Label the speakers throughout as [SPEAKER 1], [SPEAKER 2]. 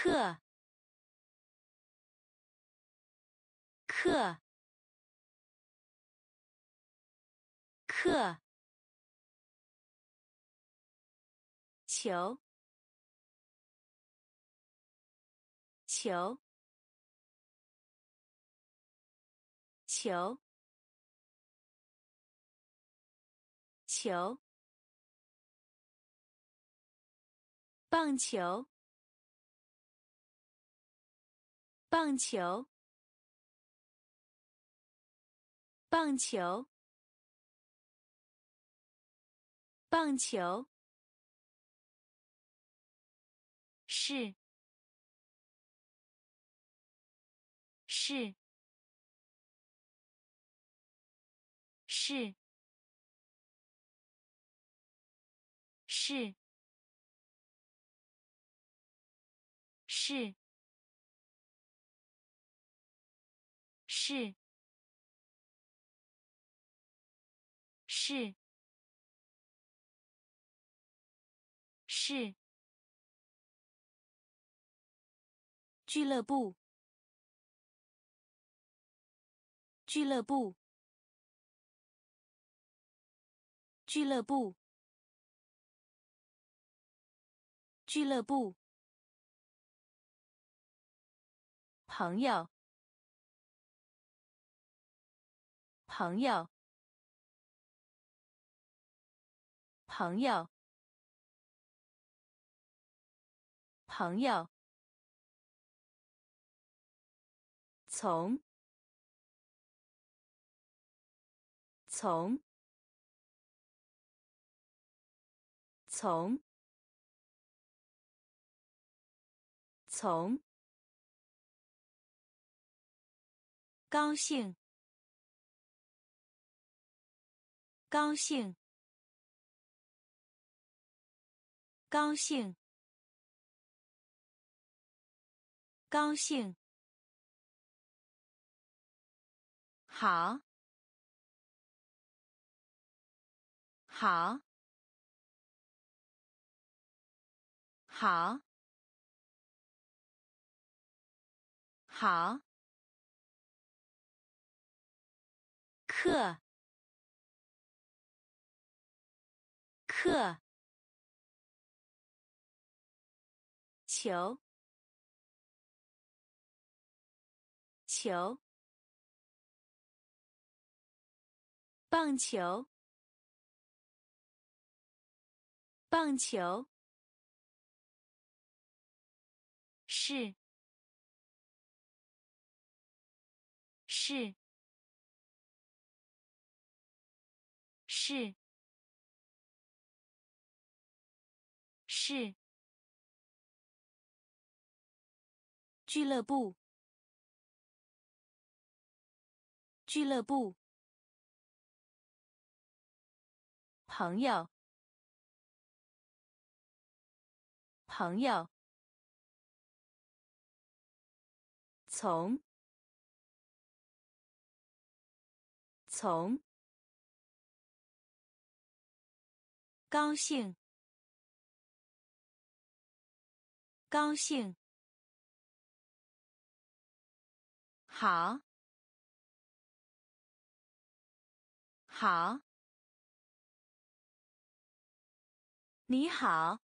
[SPEAKER 1] 课课课球球球球棒球棒球棒球棒球是是是是是是是是俱乐部俱乐部俱乐部俱乐部朋友朋友朋友朋友从从从从高兴高兴高兴高兴好好好好课课球球棒球棒球是是是是俱乐部俱乐部朋友朋友从从高兴高兴好好你好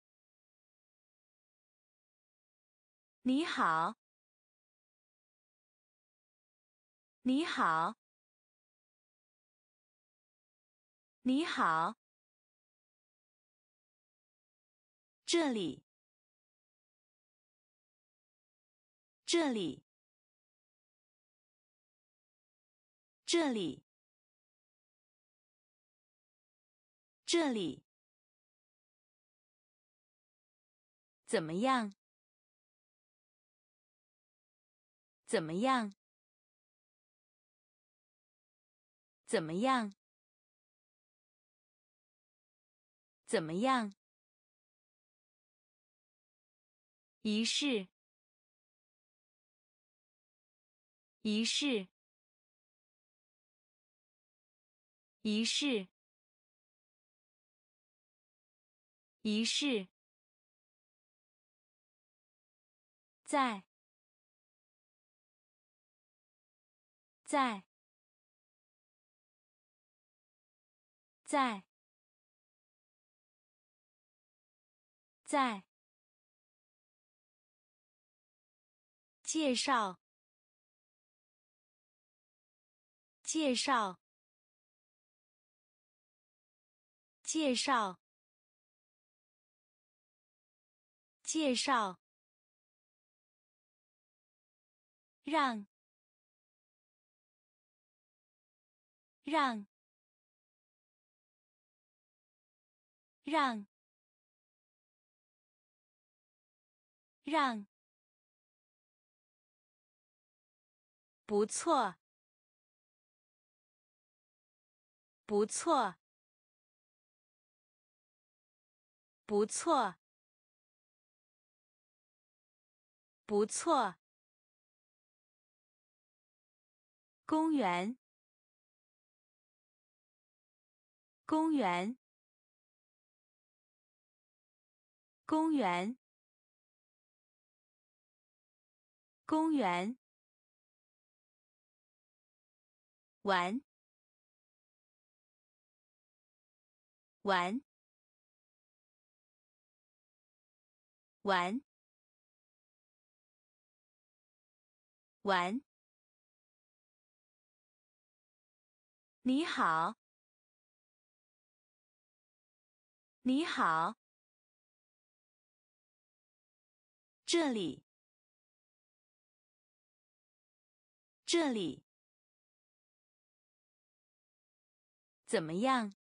[SPEAKER 1] 你好你好你好这里这里这里这里怎么样怎么样怎么样怎么样仪式仪式仪式仪式在在在在介绍介绍介绍介绍让让让让不错不错不错不错公园公园公园公园玩玩玩玩你好你好这里这里怎么样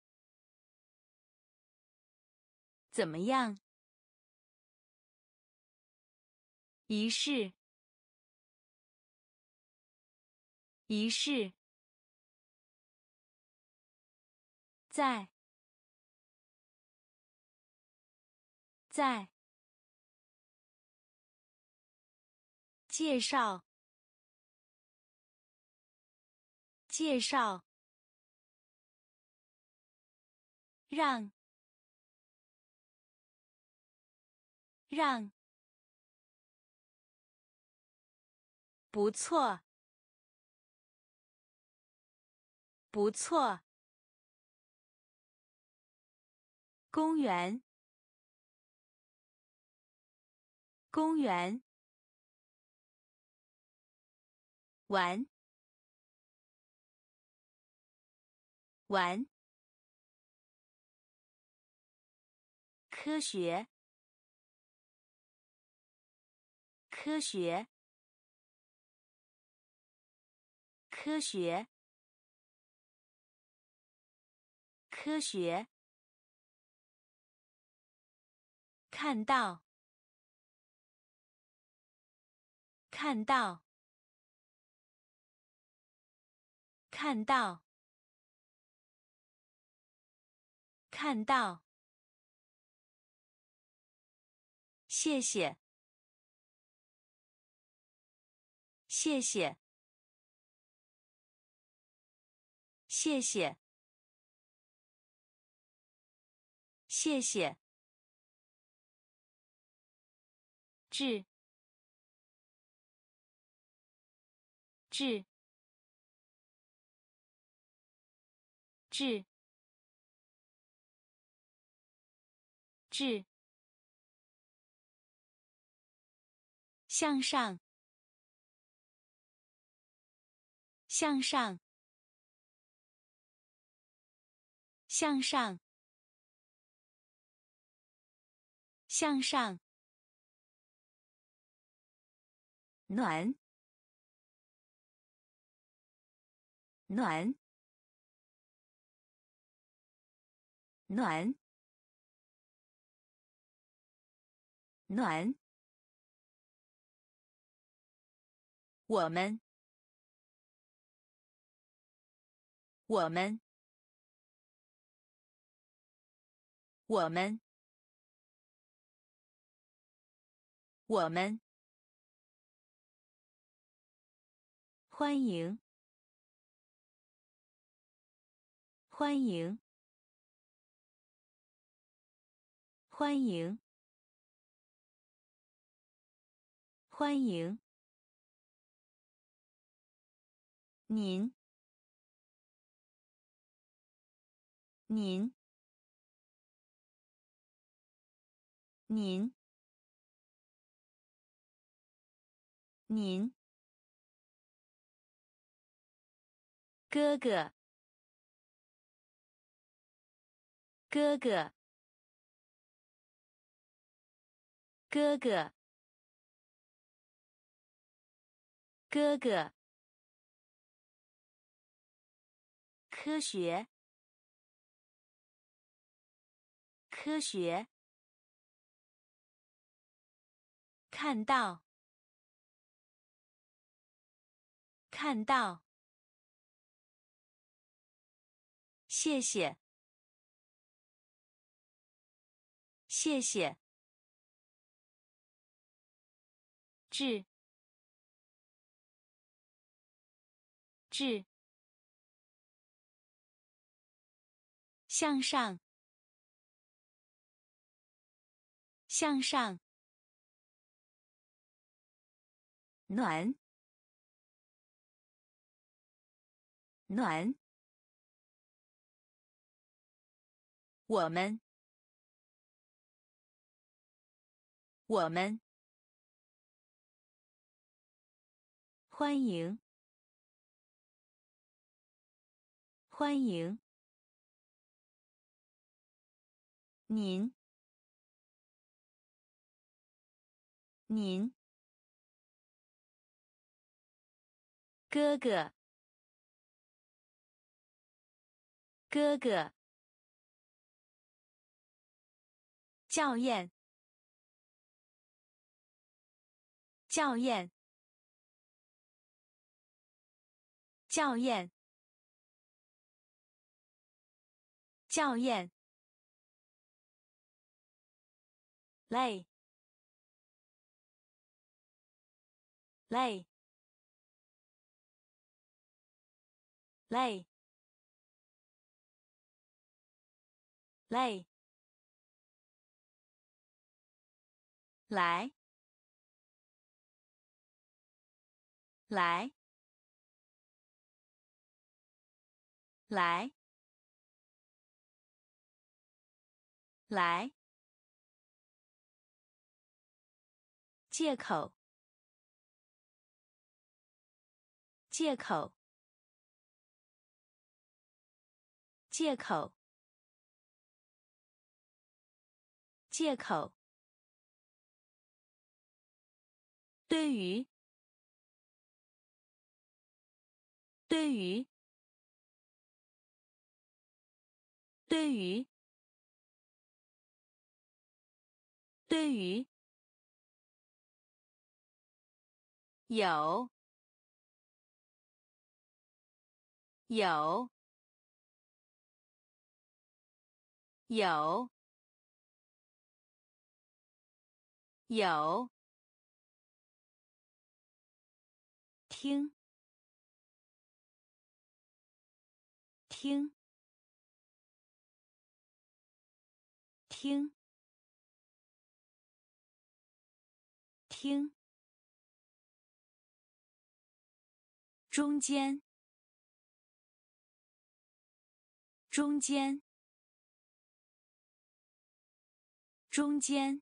[SPEAKER 1] 怎么样仪式仪式在在介绍介绍让让不错不错公园公园玩玩科学科学科学科学看到看到看到看到谢谢谢谢谢谢谢谢致致致致向上向上向上向上暖暖暖暖我们我们我们我们欢迎欢迎欢迎欢迎。您。您。您。您。哥哥。哥哥。哥哥。哥哥。科学。科学。看到。看到。谢谢。谢谢。致。致。向上。向上。暖。暖。我们。我们。欢迎。欢迎。您。您。哥哥。哥哥。校验。校验。校验。校验。累。累。累。累。来。来。来。来。借口。借口。借口。借口。对于。对于。对于。对于。有。有。有。有。听。听。听。听。中间。中间。中间。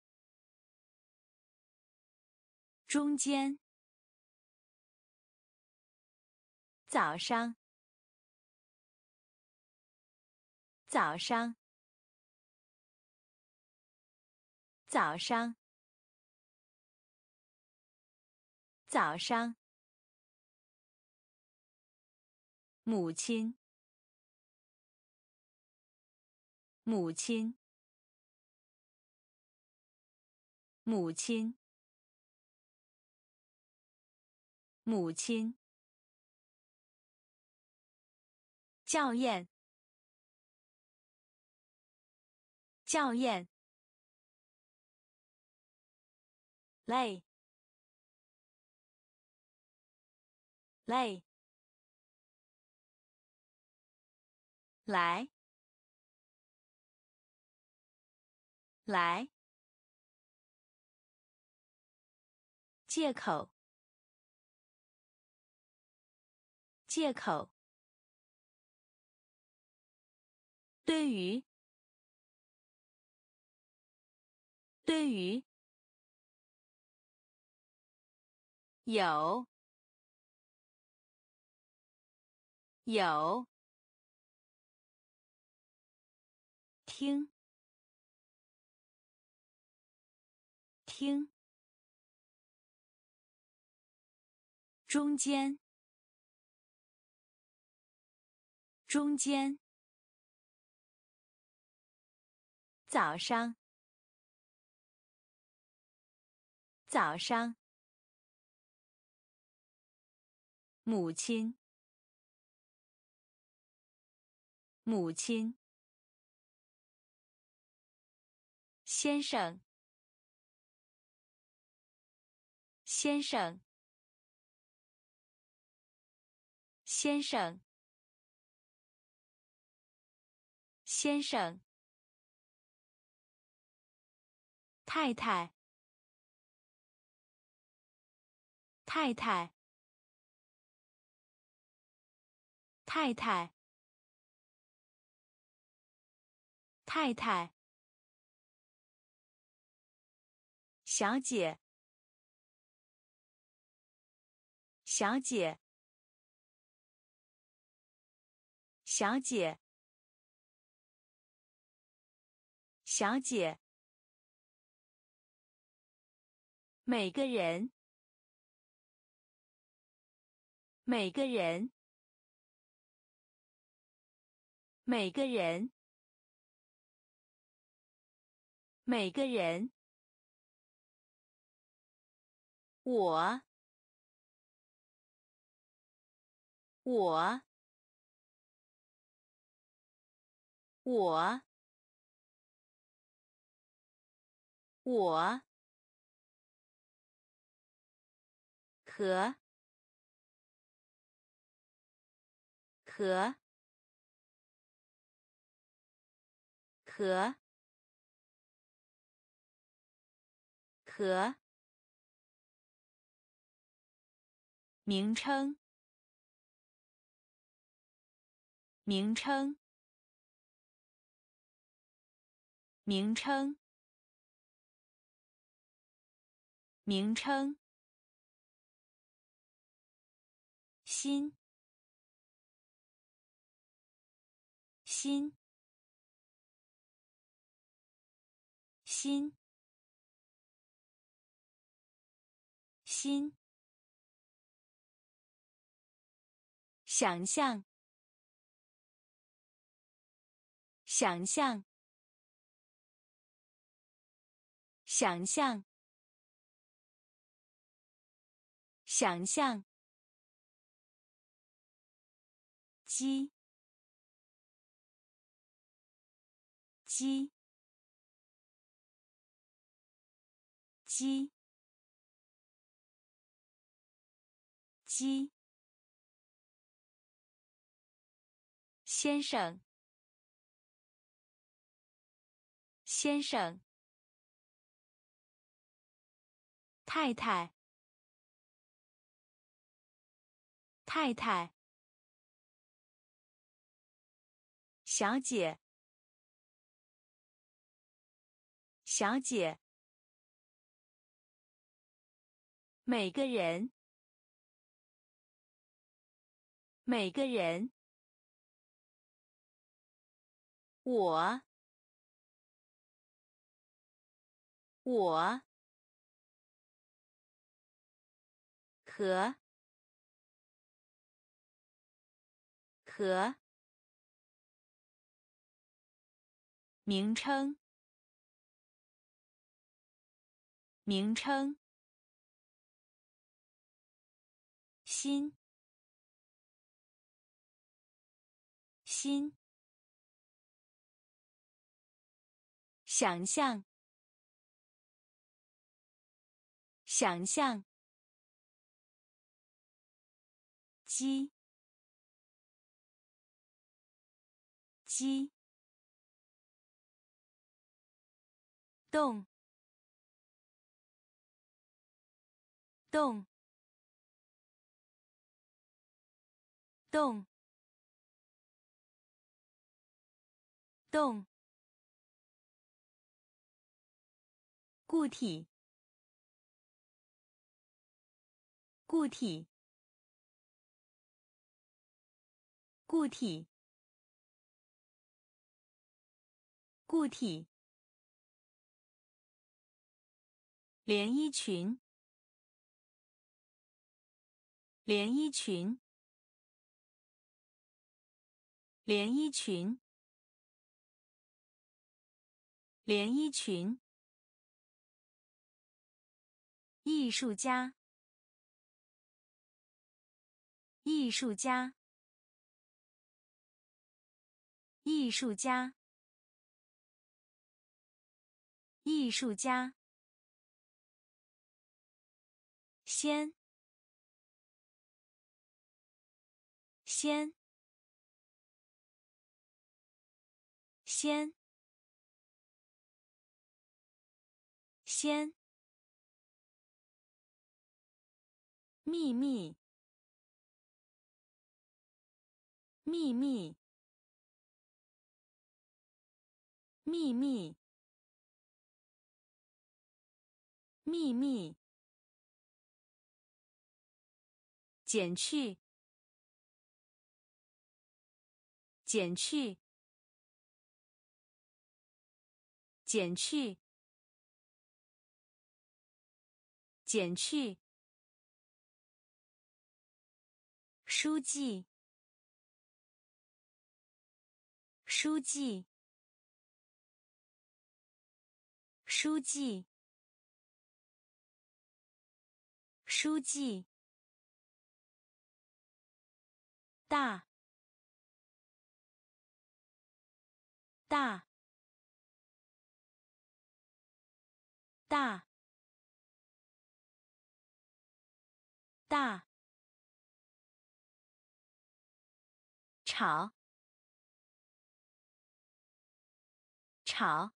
[SPEAKER 1] 中间。早上。早上。早上。早上。母亲。母亲。母亲。母亲。校验。校验。累。累。来。来。 借口，借口。对于，对于。有，有。听，听。中间，中间。早上，早上。母亲，母亲。先生，先生，先生，先生。太太，太太，太太，太太。小姐，小姐，小姐，小姐。每个人，每个人，每个人，每个人。我，我，我，我。和，和，和，和。名称，名称，名称，名称。心，心，心，心。想象，想象，想象，想象。鸡，鸡，鸡，鸡。先生，先生。太太，太太。小姐，小姐。每个人，每个人。我，我。和，和。名称，名称。心，心。想象，想象。鸡，鸡。动， 动动动固体固体固体固体连衣裙连衣裙连衣裙连衣裙艺术家艺术家艺术家艺术家先先先先秘密秘密秘密秘密减去减去减去减去书记书记书记书记大大大大吵吵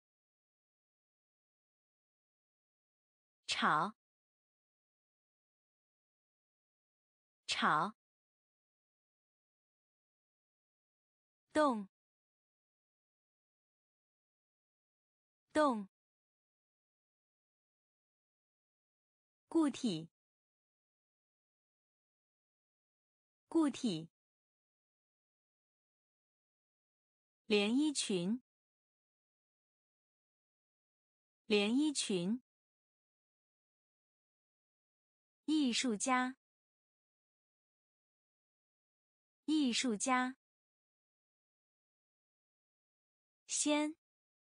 [SPEAKER 1] 吵吵动动固体固体连衣裙连衣裙艺术家艺术家先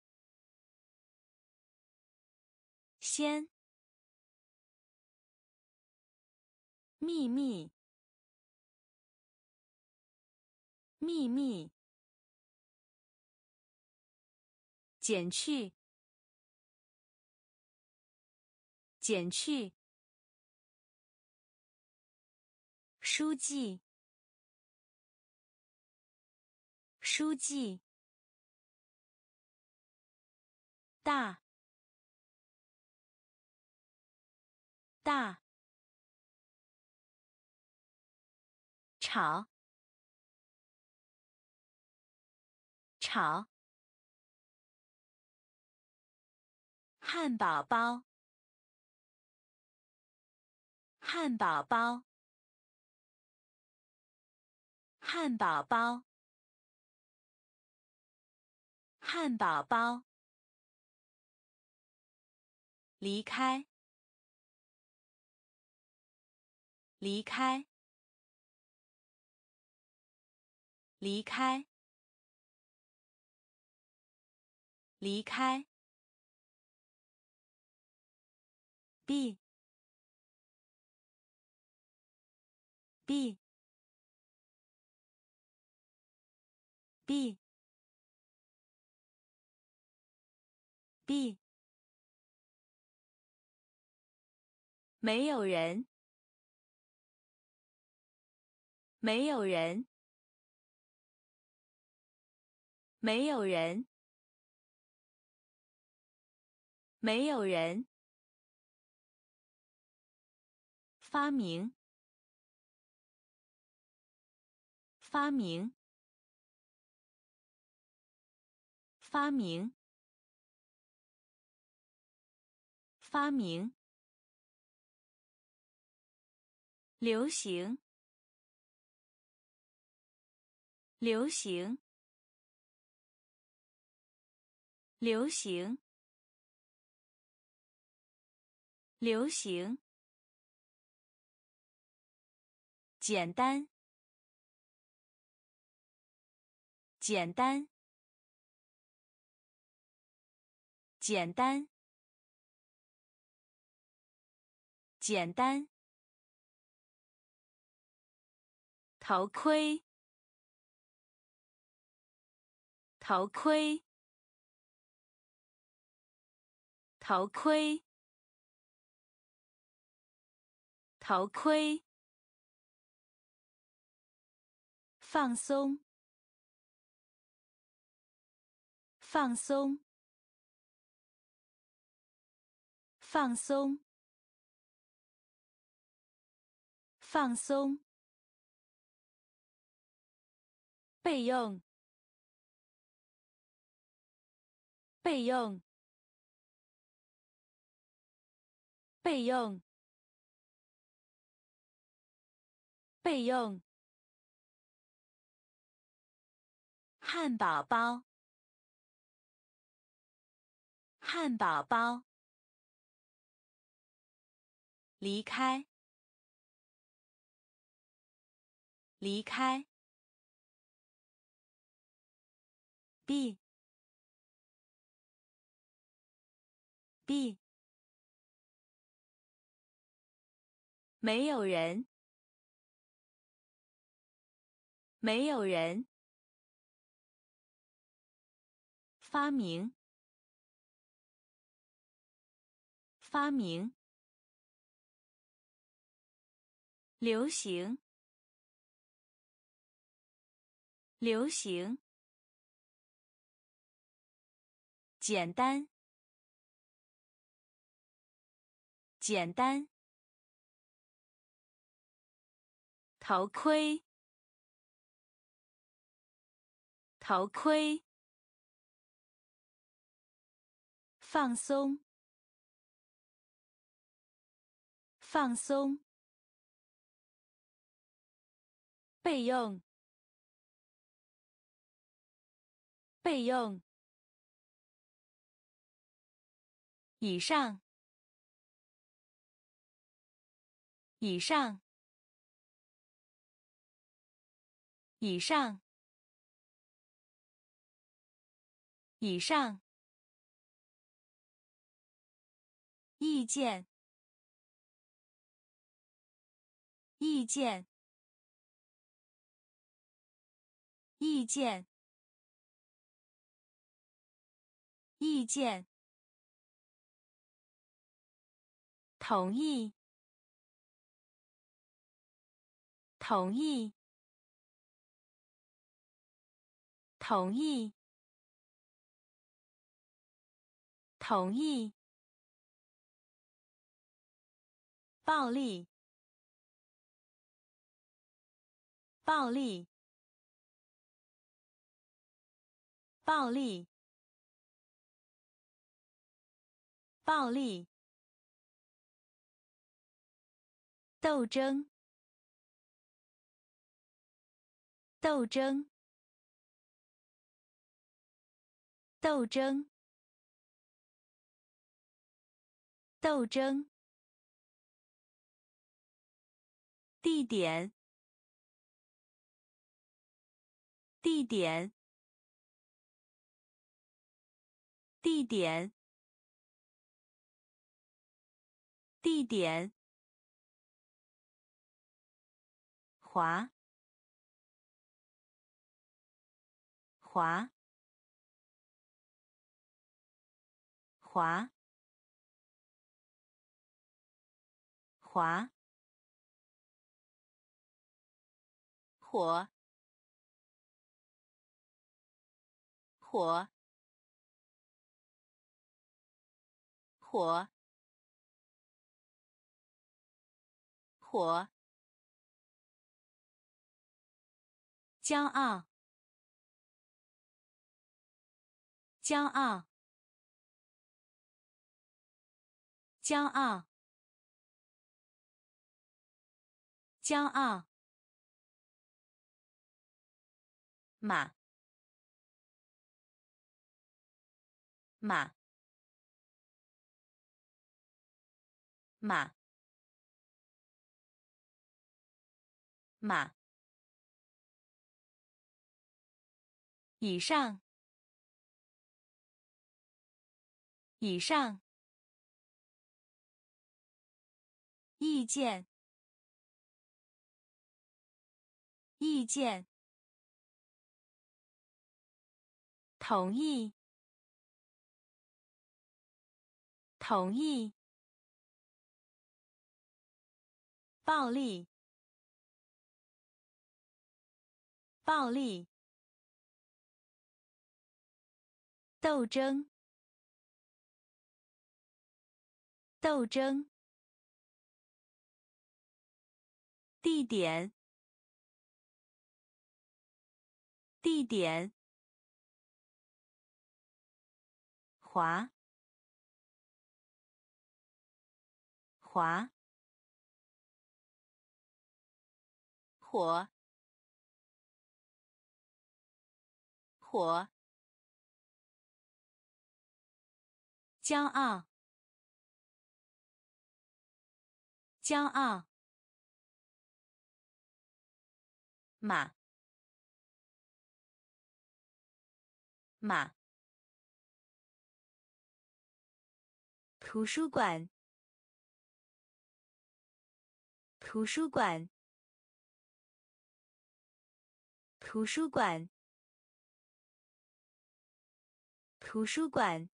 [SPEAKER 1] 先秘密秘密减去减去书记书记大大吵吵汉堡包汉堡包汉堡包汉堡包离开离开离开离开 B B B B 没有人没有人没有人没有人发明，发明，发明，发明，流行，流行，流行，流行，简单，简单，简单，简单，头盔，头盔，头盔，头盔，放松，放松，放松，放松，备用，备用，备用，备用，汉堡包，汉堡包，离开，离开，b b 没有人，没有人，发明，发明，流行，流行，简单，简单，头盔，头盔，放松，放松，备用，备用，以上，以上，以上，以上，意见，意见，意见，意见，同意，同意，同意，同意，暴力，暴力，暴力，暴力，斗争，斗争，斗争，斗争，地点，地点，地点，地点，滑，滑，滑，滑，火，火，火， 火，骄傲，骄傲，骄傲，骄傲，马，马，马，马，以上，以上，意见，意见，同意，同意，暴力，暴力，斗争，斗争，地点，地点，滑，滑，火，火，骄傲，骄傲，马，马，图书馆，图书馆，图书馆，图书馆，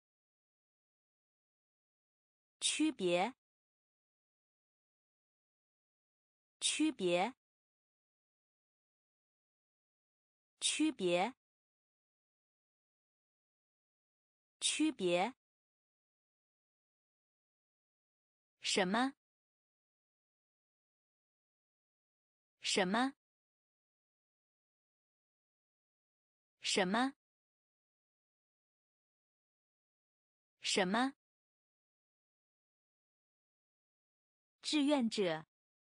[SPEAKER 1] 区别，区别，区别，区别，什么？什么？什么？什么？志愿者，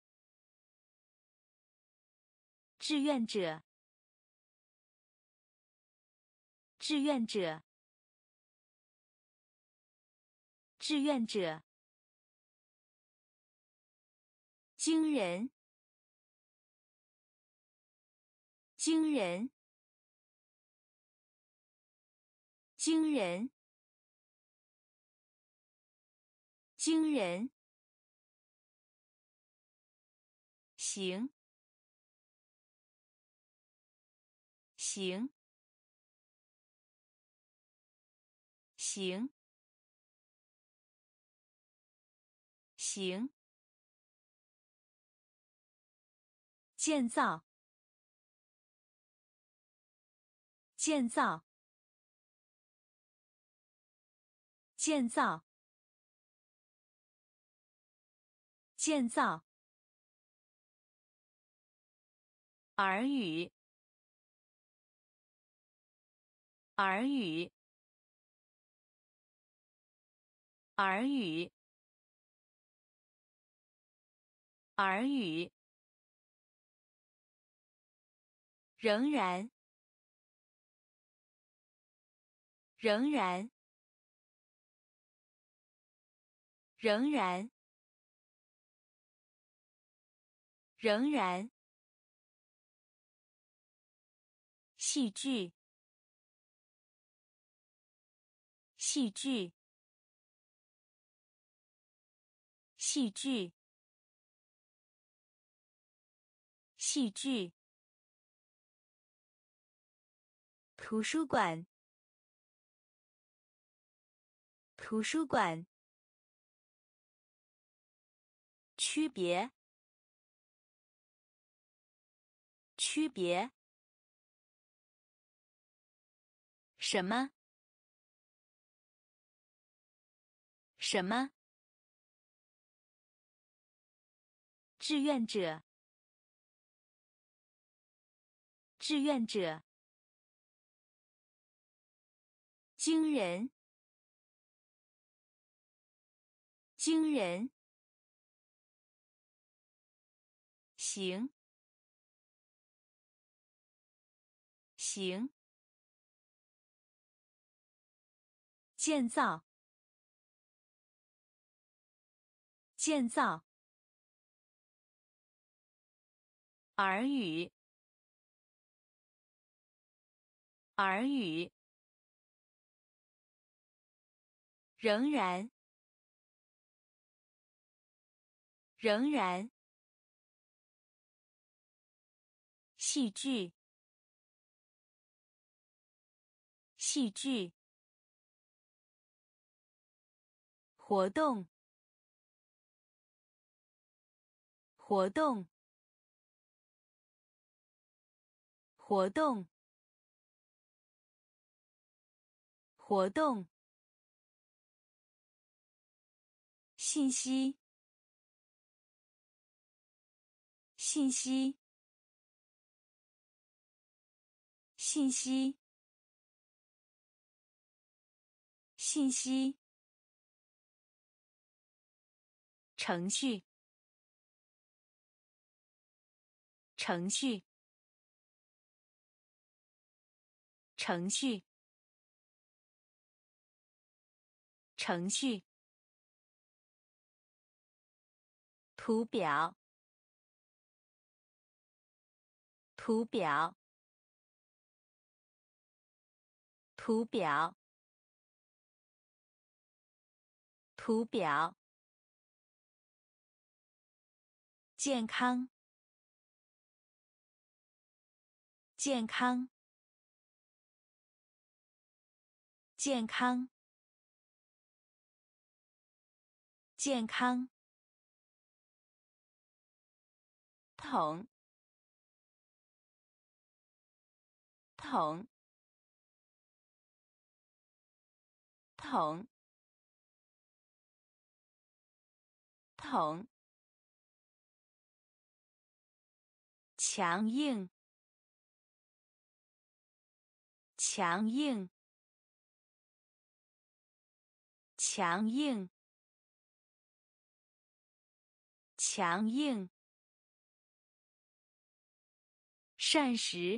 [SPEAKER 1] 志愿者，志愿者，志愿者，惊人，惊人，惊人，惊人，行，行，行，行，建造，建造，建造，建造，耳语，耳语，耳语，耳语，仍然，仍然，仍然，仍然，戏剧，戏剧，戏剧，戏剧，图书馆，图书馆，区别，区别，什么？什么？ 志愿者，志愿者。惊人，惊人。行，行。建造，建造。耳语，耳语。仍然，仍然。戏剧，戏剧。活动，活动，活动，活动。信息，信息，信息，信息。程序，程序，程序，程序。图表，图表，图表，图表。健康，健康，健康，健康。桶，桶，桶，桶。强硬，强硬，强硬，强硬。膳食，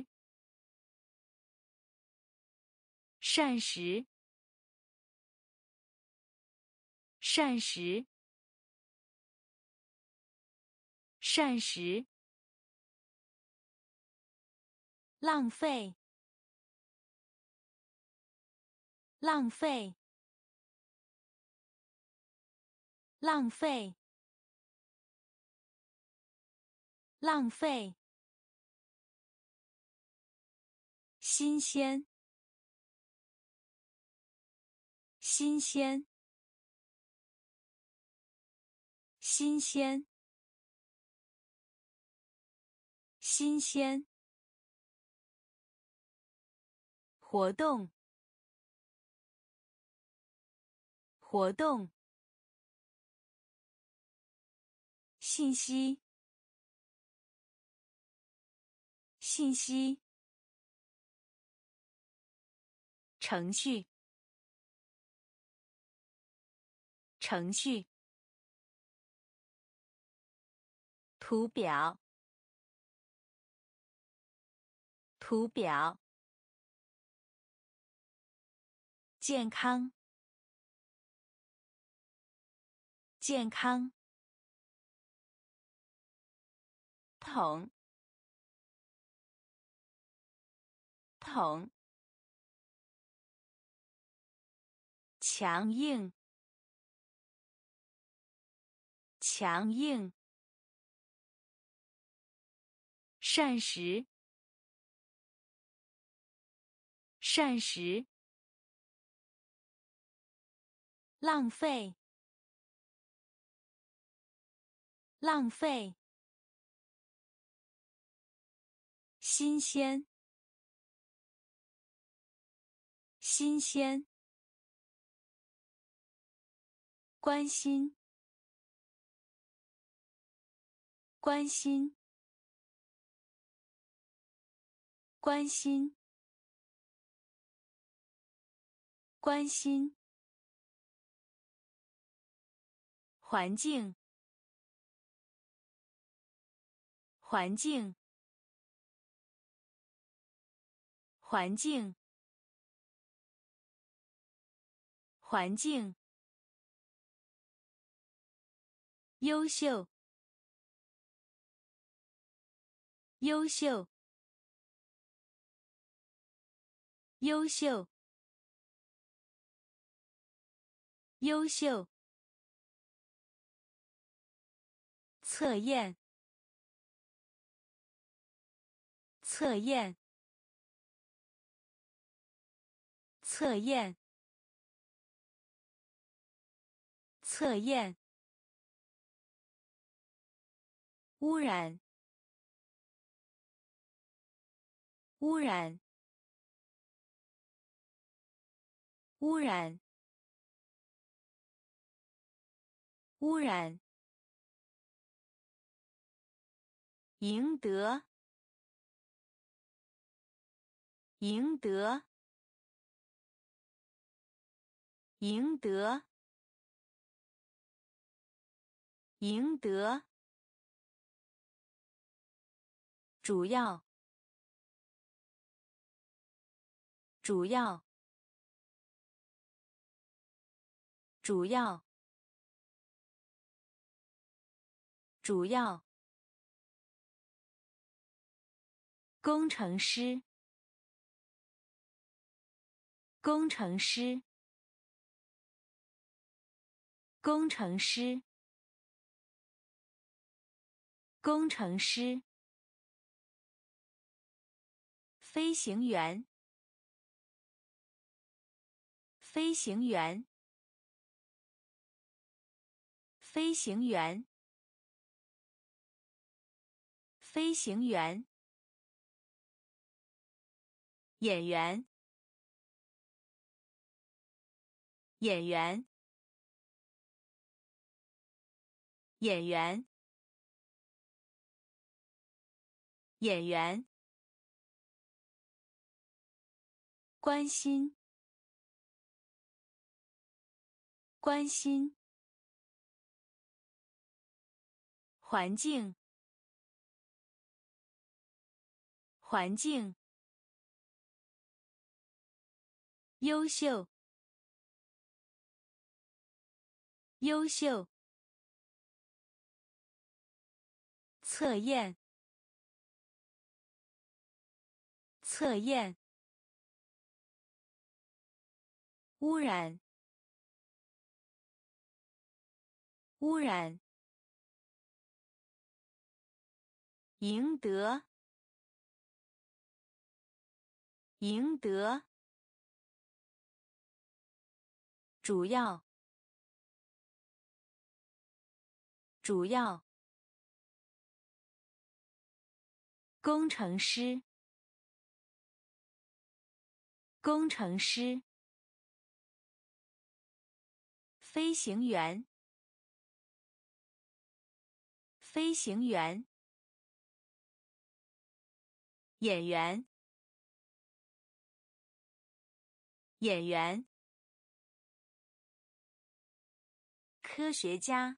[SPEAKER 1] 膳食，膳食，膳食。浪费，浪费，浪费，浪费。新鲜，新鲜，新鲜，新鲜。活动，活动。信息，信息。程序，程序。图表，图表。健康，健康。桶，桶。强硬，强硬。膳食，膳食。浪费，浪费。新鲜，新鲜。关心， 关心，关心，关心。环境，环境，环境，环境。优秀，优秀，优秀，优秀。测验，测验，测验，测验。污染，污染，污染，污染。赢得，赢得，赢得，赢得。主要，主要，主要，主要。工程师，工程师，工程师，工程师。飞行员，飞行员，飞行员，飞行员。演员，演员，演员，演员。关心，关心。环境，环境。优秀，优秀。测验，测验。污染，污染。赢得，赢得。主要，主要。工程师，工程师。飞行员，飞行员。演员，演员。科学家，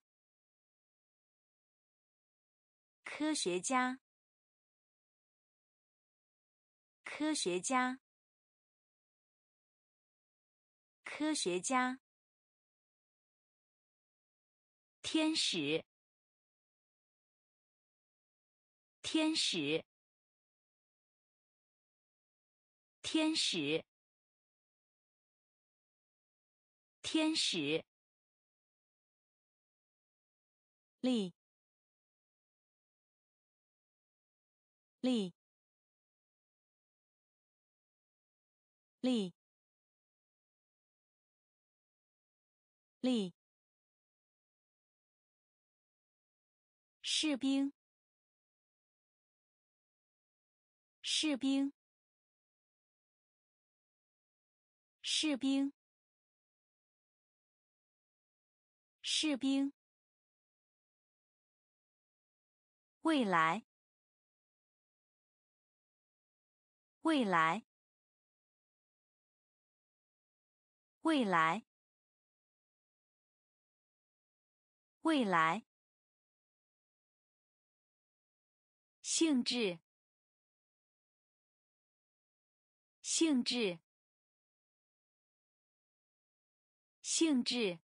[SPEAKER 1] 科学家，科学家，科学家。天使，天使，天使，天使。力，力，力，力。士兵，士兵，士兵，士兵。 未来，未来，未来，未来，性质，性质，性质，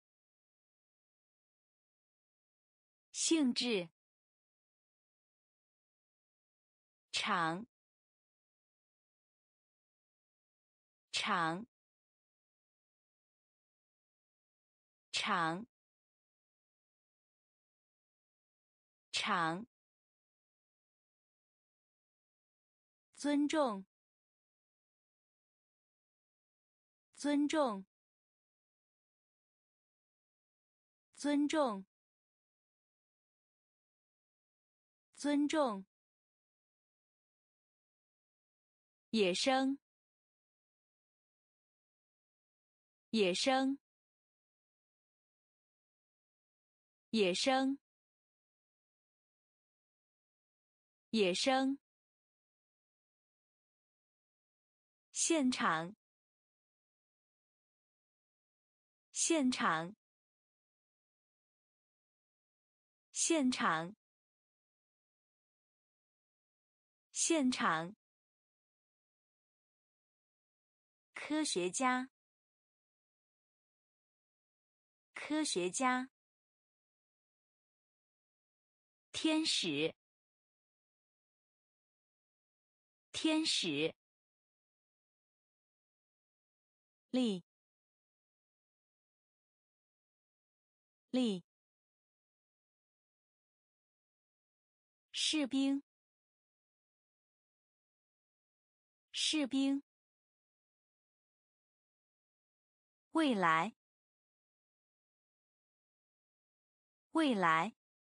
[SPEAKER 1] 性质，场，场，场，场，尊重，尊重，尊重，尊重，野生，野生，野生，野生，现场，现场，现场，现场，科学家，科学家，天使，天使，力，力，士兵，士兵，未来，未来，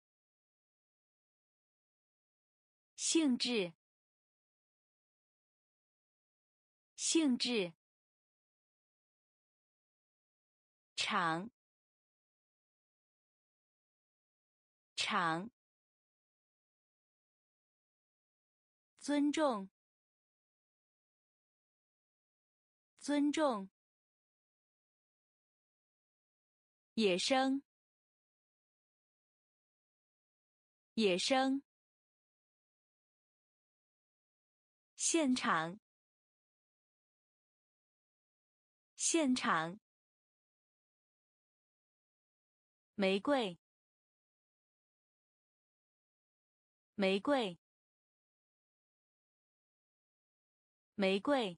[SPEAKER 1] 性质，性质，场，场，尊重，尊重，野生，野生，现场，现场，玫瑰，玫瑰，玫瑰，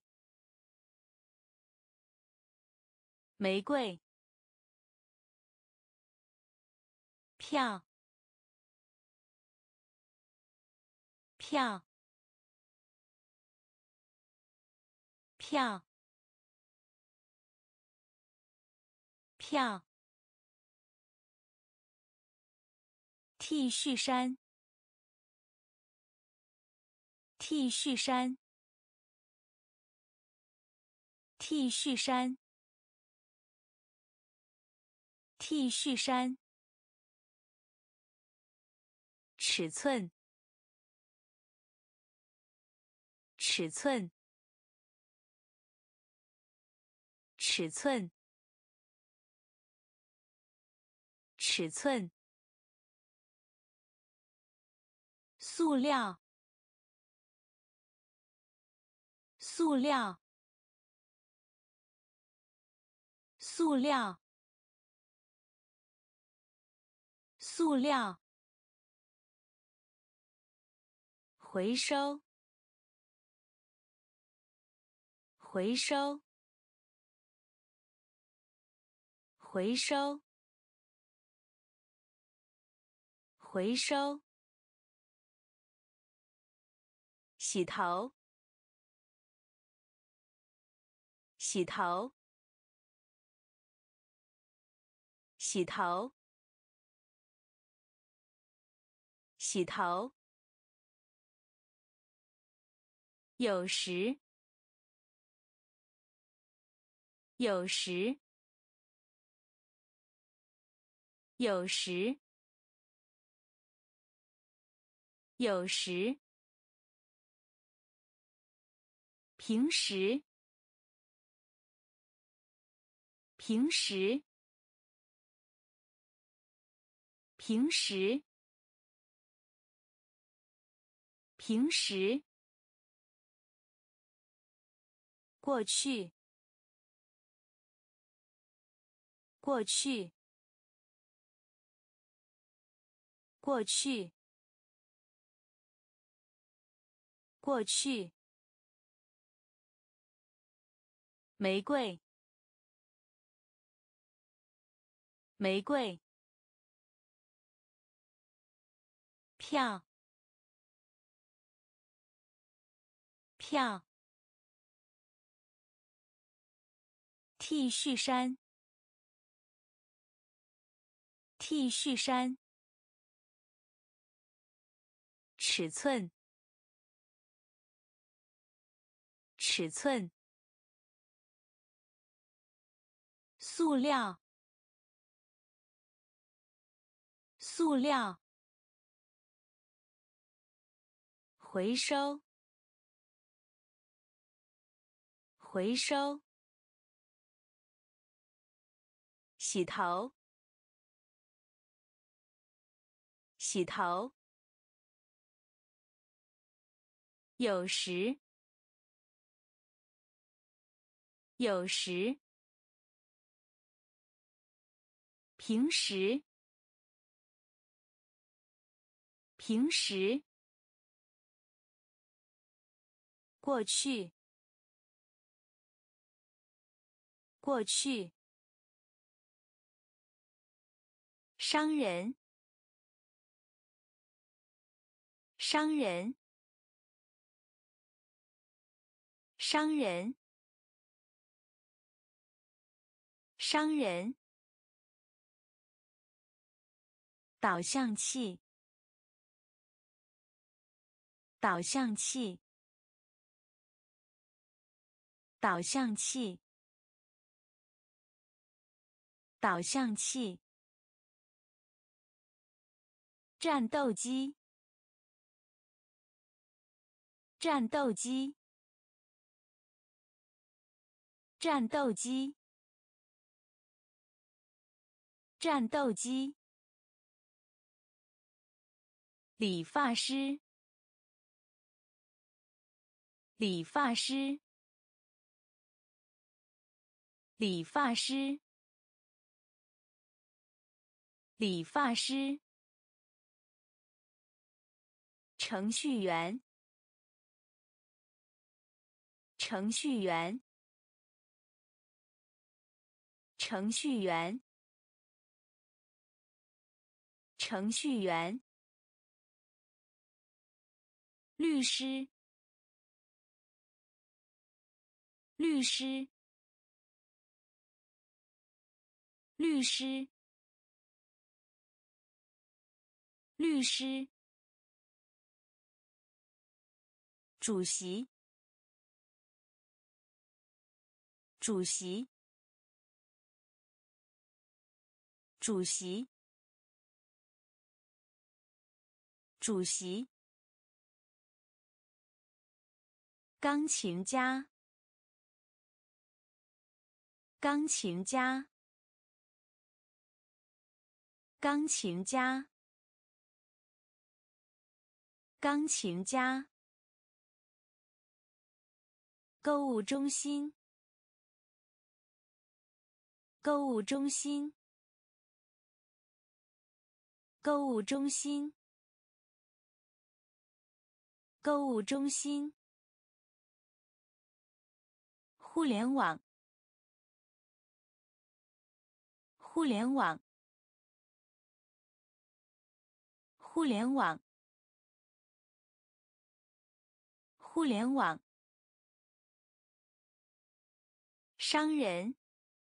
[SPEAKER 1] 玫瑰，票，票，票，票，T 恤衫，T 恤衫，T 恤衫，T 恤衫，尺寸，尺寸，尺寸，尺寸，塑料，塑料，塑料，塑料，回收，回收，回收，回收，洗头，洗头，洗头，洗头，有时，有时，有时， 有时，平时，平时，平时，平时，过去，过去，过去，过去，玫瑰，玫瑰，票，票，T 恤衫，T 恤衫，尺寸，尺寸，塑料，塑料，回收，回收，洗头，洗头，有时，有时，平时，平时，过去，过去，商人，商人，商人，商人，导向器，导向器，导向器，导向器，战斗机，战斗机，战斗机，战斗机，理发师，理发师，理发师，理发师，程序员，程序员，程序员，程序员，律师，律师，律师，律师，主席，主席，主席，主席，钢琴家，钢琴家，钢琴家，钢琴家，购物中心，购物中心，购物中心，购物中心，互联网，互联网，互联网，互联网，商人，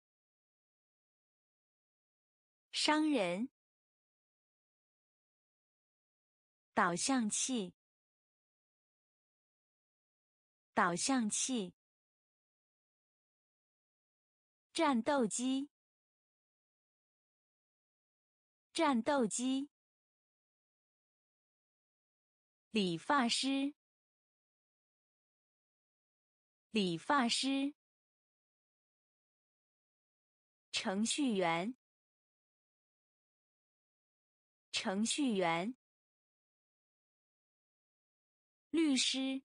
[SPEAKER 1] 商人，导向器，导向器，战斗机，战斗机， 理发师，理发师。程序员，程序员。律师，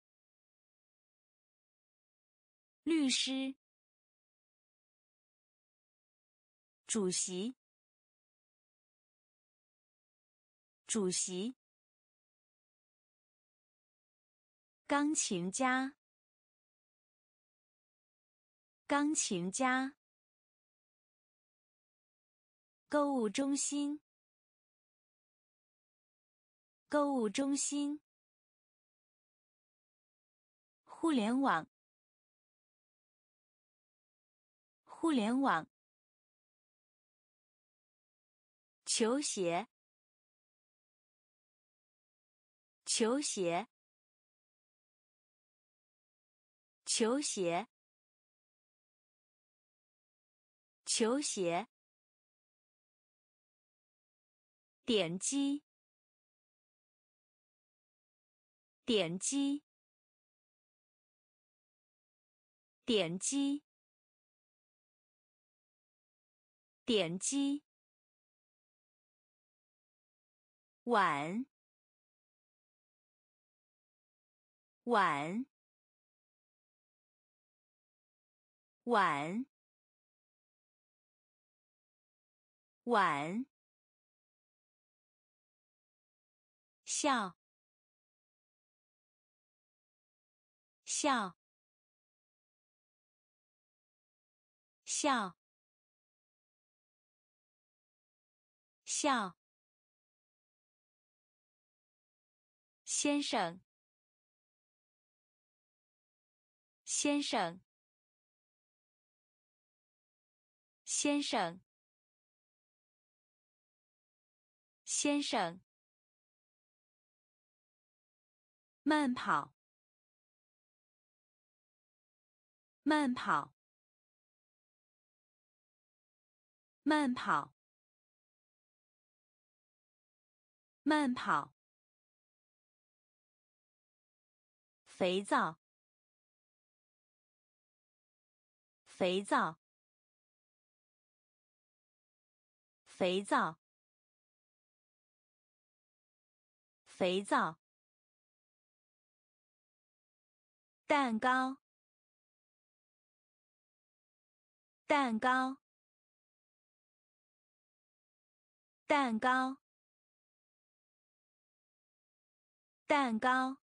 [SPEAKER 1] 律师。主席，主席。钢琴家，钢琴家。购物中心，购物中心。互联网，互联网。球鞋，球鞋，球鞋，球鞋。点击，点击，点击，点击。碗，碗，碗，碗。笑，笑，笑，笑。先生，先生，先生，先生。慢跑，慢跑，慢跑，慢跑。肥皂，肥皂，肥皂，肥皂。蛋糕，蛋糕，蛋糕，蛋糕。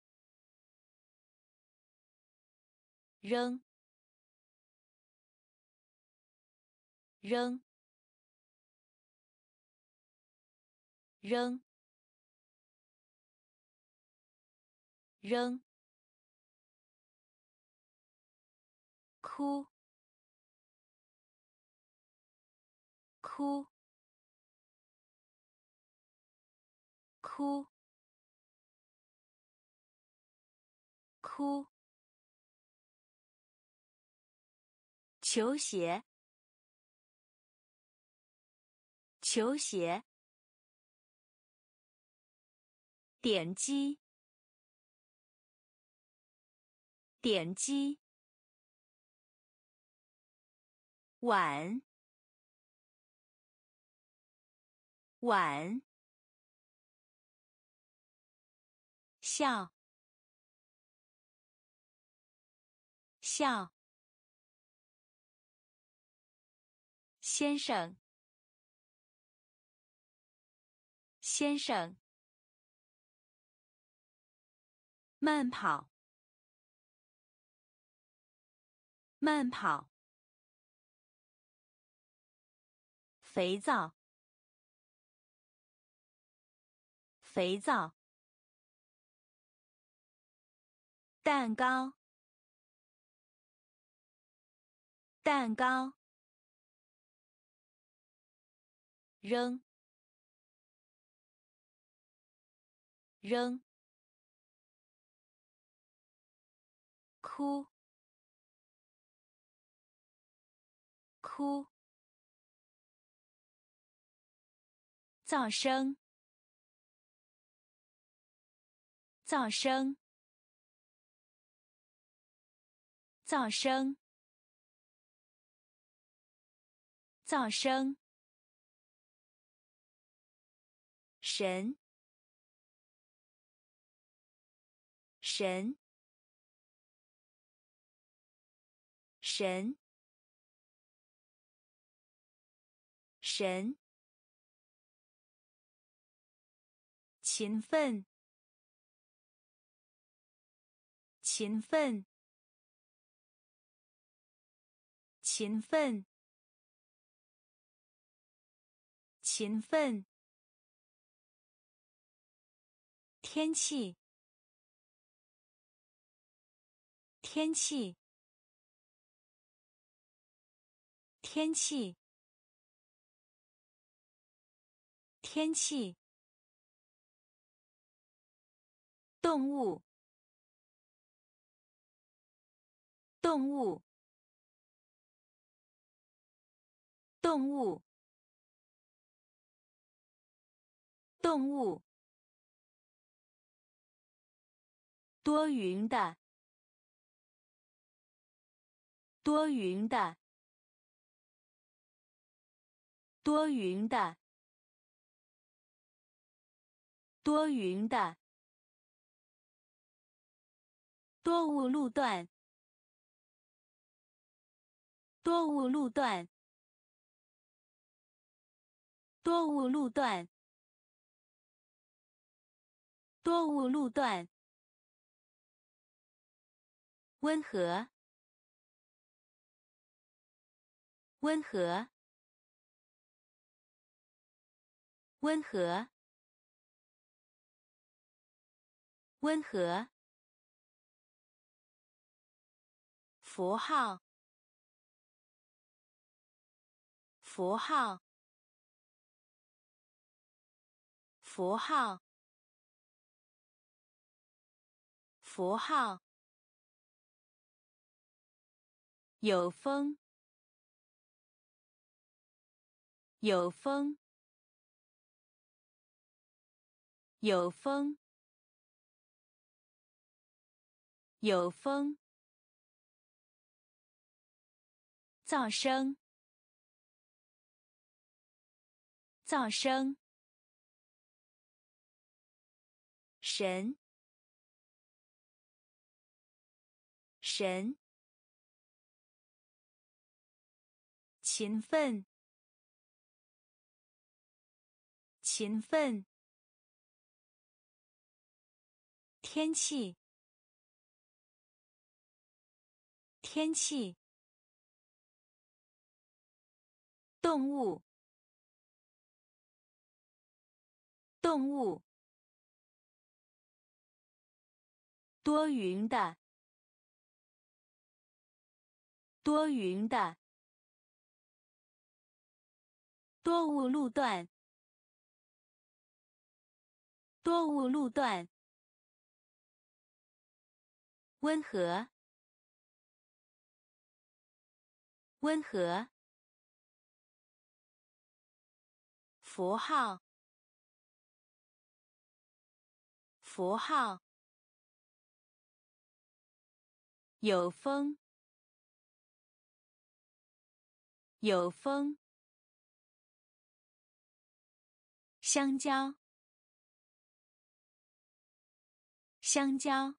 [SPEAKER 1] 扔，扔，扔，扔。哭，哭，哭，哭。球鞋，球鞋。点击，点击。碗，碗。笑，笑。先生，先生。慢跑，慢跑。肥皂，肥皂。蛋糕，蛋糕。扔，扔。哭，哭。噪声， 噪声，噪声，噪声，神，神，神，神，勤奋，勤奋，勤奋，勤奋，天气，天气，天气，天气，动物，动物，动物，动物，多云的，多云的，多云的，多云的，多雾路段，多雾路段，多雾路段，多雾路段，温和，温和，温和，温和，符号，符号，符号，符号，有风，有风，有风，有风，噪声，噪声，神，神，勤奋，勤奋，天气，天气，动物，动物，多云的，多云的，多雾路段，多雾路段，温和，温和，符号，符号，有风，有风，香蕉，香蕉，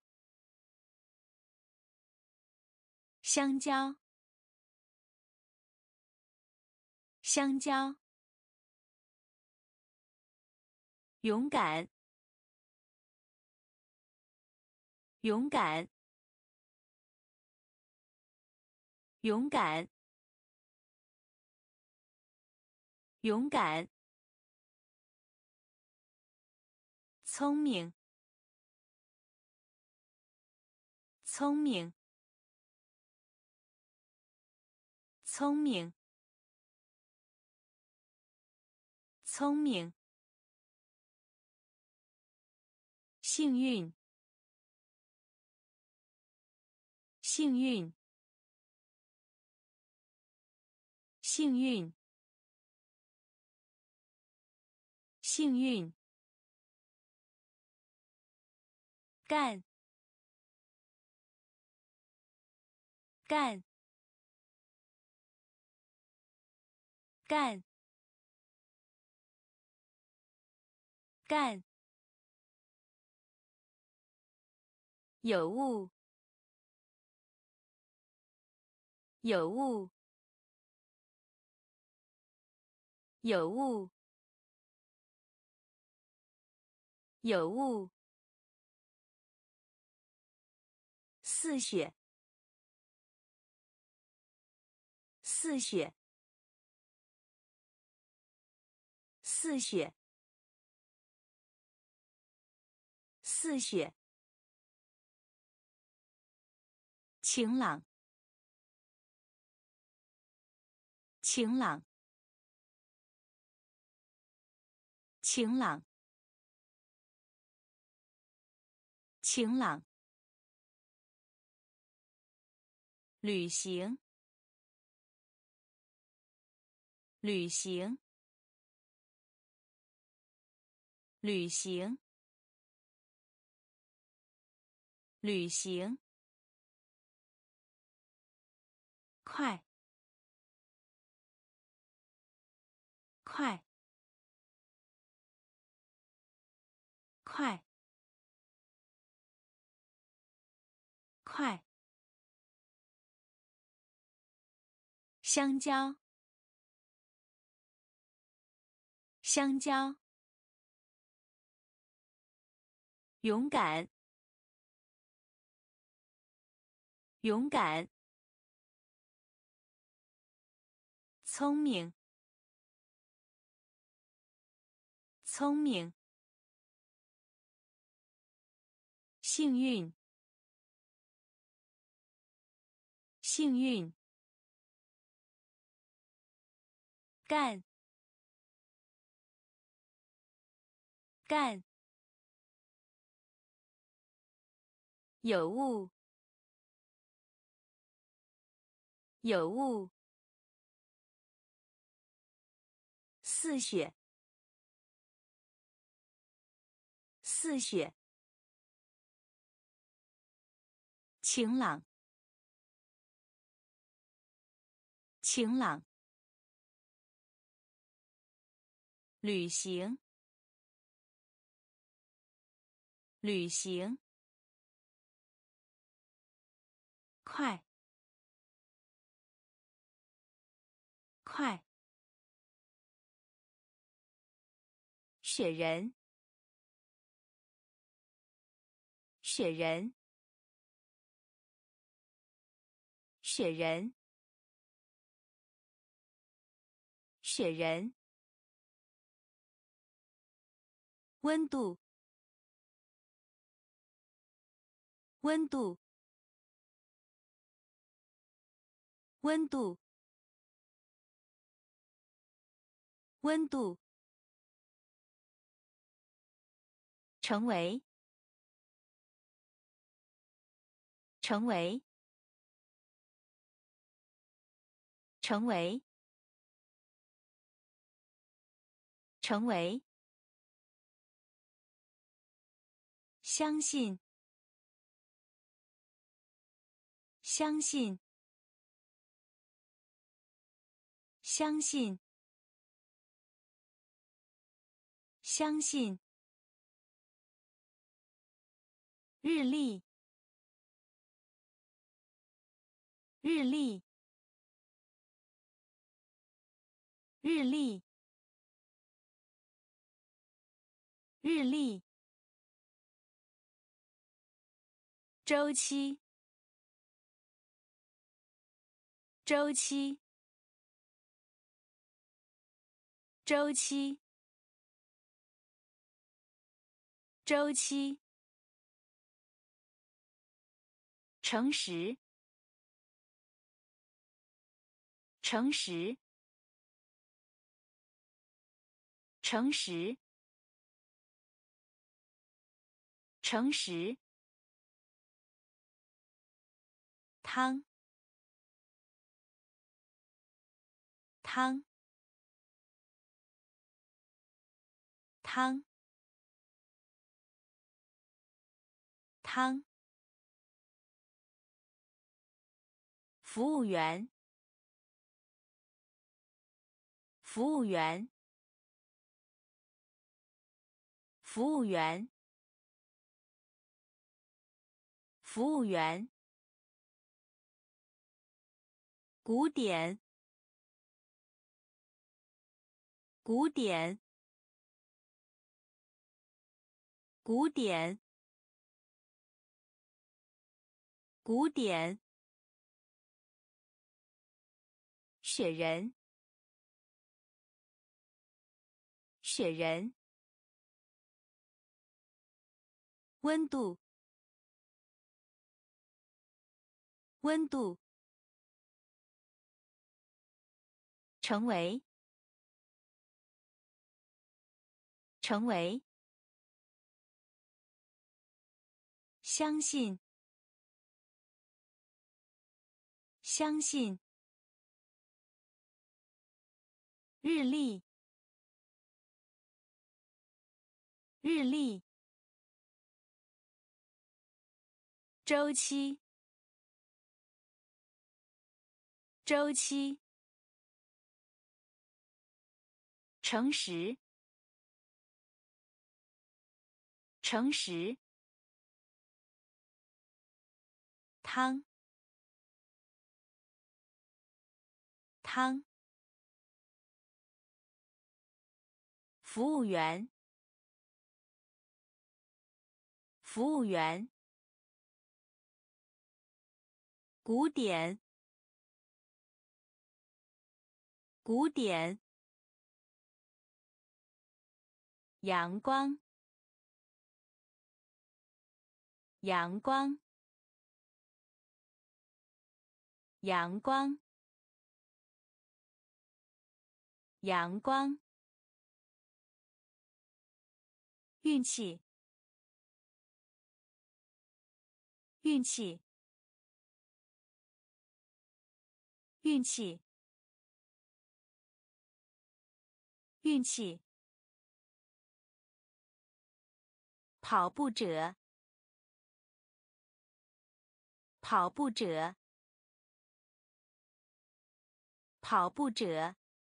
[SPEAKER 1] 香蕉，香蕉，勇敢，勇敢，勇敢，勇敢，聪明，聪明，聪明，聪明，幸运，幸运，幸运，幸运， 干干干干有物有物有物有物似雪似雪似雪似雪晴朗晴朗晴朗晴朗旅行旅行旅行旅行快快快快香蕉香蕉勇敢勇敢聪明聪明幸运幸运干干有物有物似雪似雪晴朗晴朗旅行旅行快快雪人雪人雪人雪人温度温度温度温度成为成为成为成为相信相信相信相信日历日历日历日历周期周期周期周期诚实诚实诚实诚实汤汤汤汤，服务员，服务员，服务员，服务员，古典，古典，古典，古典，雪人，雪人，温度，温度，成为，成为，相信，相信，日历，日历，周期，周期，诚实，诚实，汤，汤，服务员，服务员，古典，古典，阳光，阳光，阳光，阳光，运气，运气，运气，运气，跑步者，跑步者，跑步者，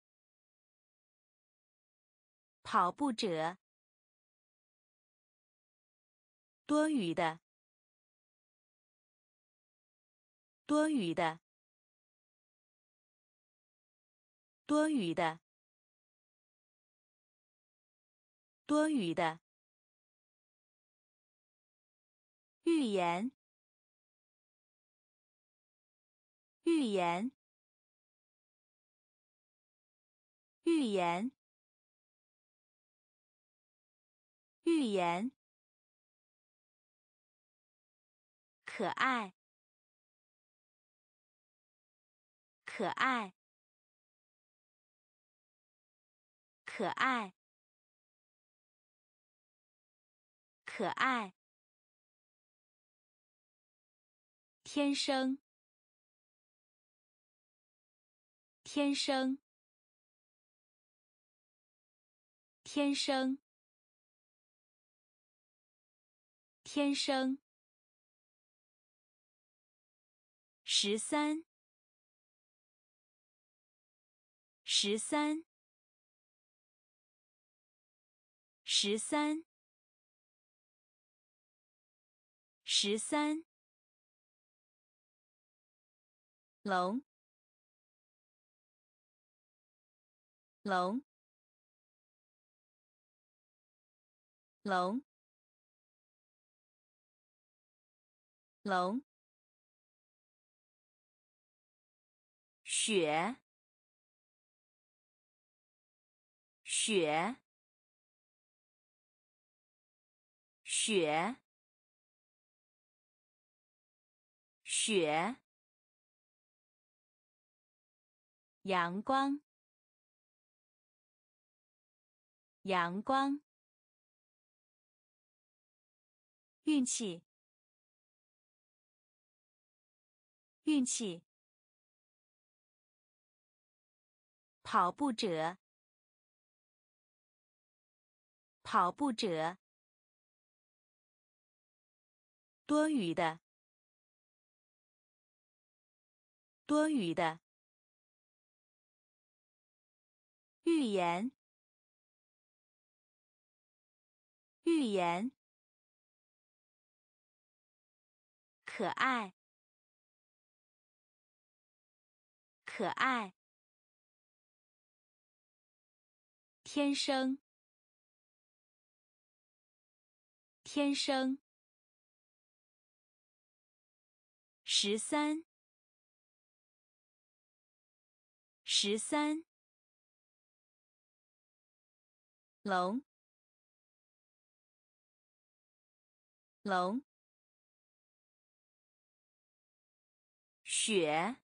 [SPEAKER 1] 跑步者，多余的，多余的，多余的，多余的，预言，预言，预言，预言，可爱，可爱，可爱，可爱，天生，天生，天生，天生，13，13，13，13，龙，龙，龙，龙，雪，雪，雪，雪，阳光，阳光，运气，运气，跑步者，跑步者， 多余的，多余的。预言，预言。可爱，可爱。天生，天生。13，13。龙，龙。雪，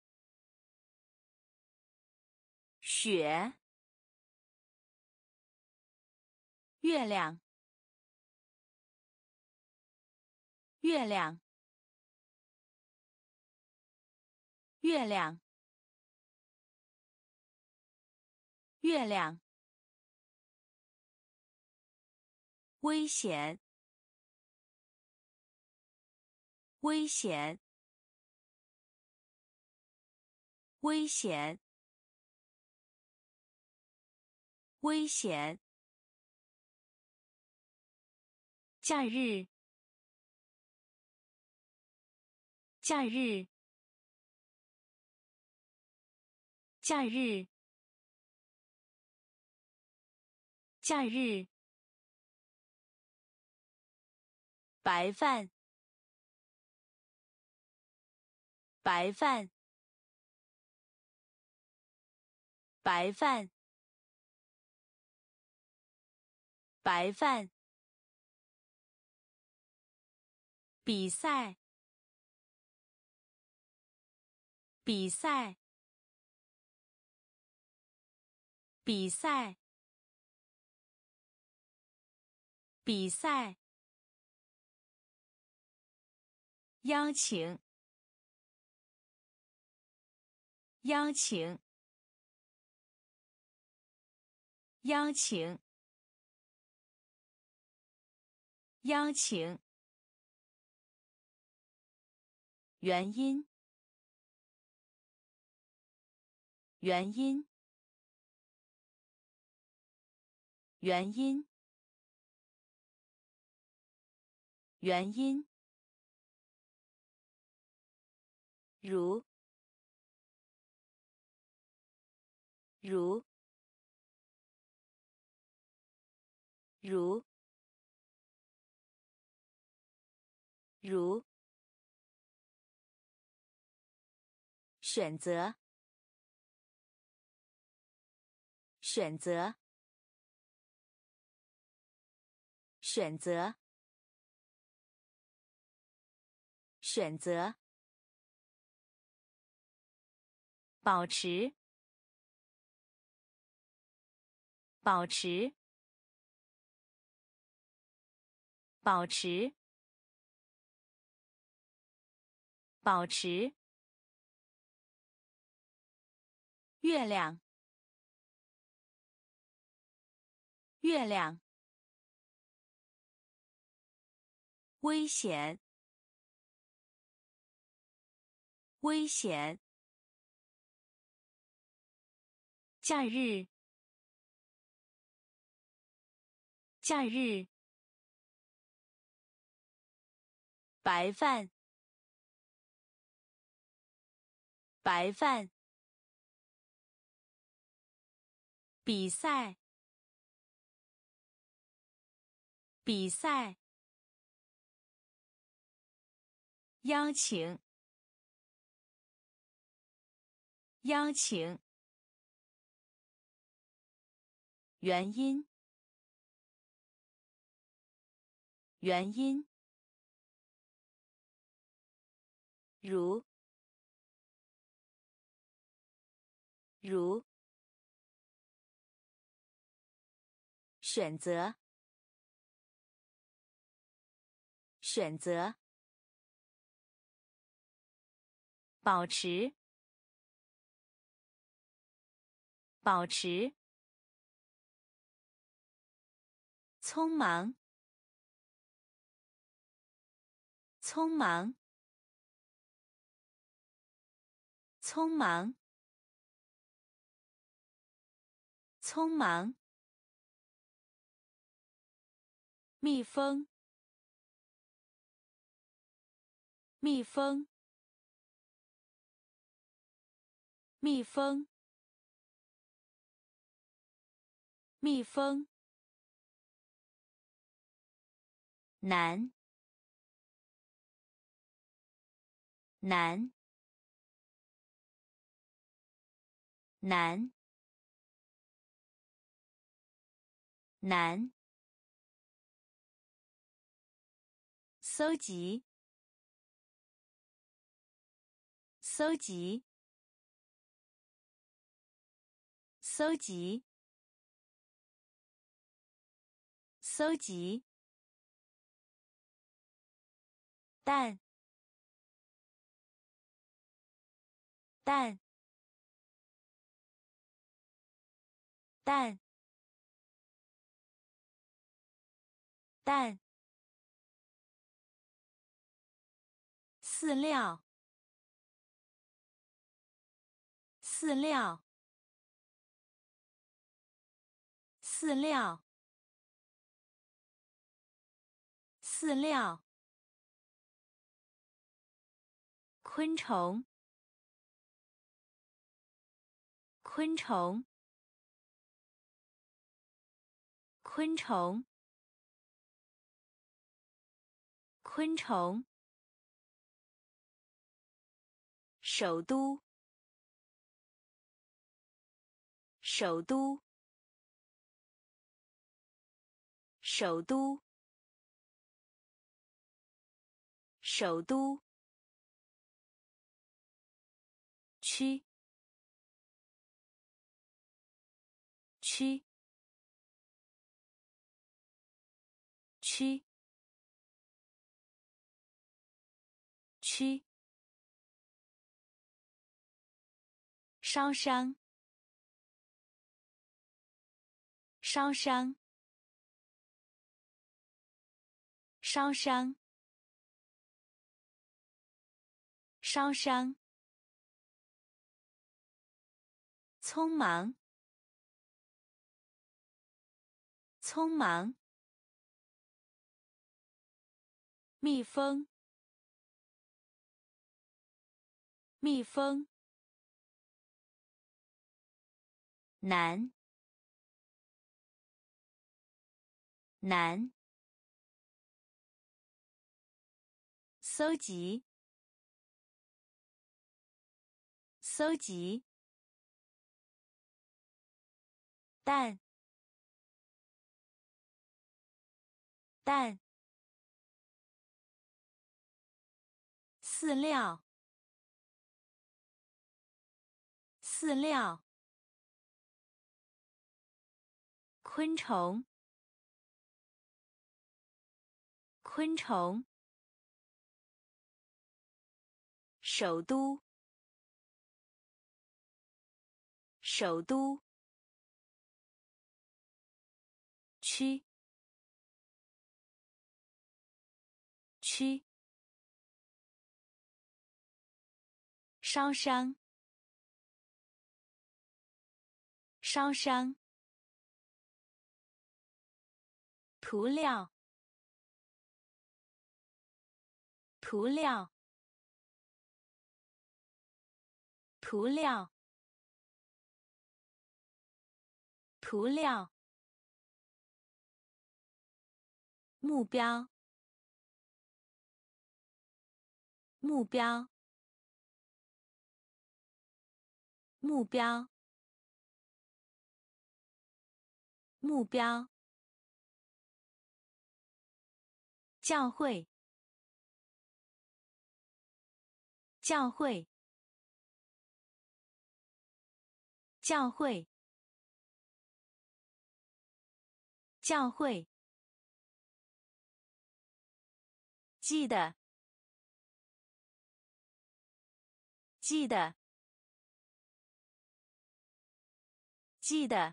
[SPEAKER 1] 雪。月亮，月亮，月亮，月亮。危险，危险，危险，危险。假日，假日，假日，假日。白饭，白饭，白饭，白饭。比赛，比赛，比赛，比赛。邀请，邀请，邀请，邀请。原因，原因，原因，原因。如，如，如，如。选择，选择，选择，选择。保持，保持，保持，保持。月亮，月亮。危险，危险。假日，假日。白饭，白饭。比赛，比赛。邀请，邀请。原因，原因。如，如。选择，选择。保持，保持。匆忙， 匆忙，匆忙，匆忙。蜜蜂，蜜蜂，蜜蜂，蜜蜂。难，难，难，难。搜集，搜集，搜集，搜集。蛋，蛋，蛋，蛋。饲料，饲料，饲料，饲料。昆虫，昆虫，昆虫，昆虫。首都，首都，首都，首都。区，区，区，区。烧伤，烧伤，烧伤，烧伤。匆忙，匆忙。蜜蜂，蜜蜂。难，难。搜集，搜集。蛋，蛋。饲料，饲料。昆虫，昆虫。首都，首都。区，区。烧伤，烧伤。涂料，涂料，涂料，涂料。目标，目标，目标，目标。教会，教会，教会，教会。记得，记得，记得，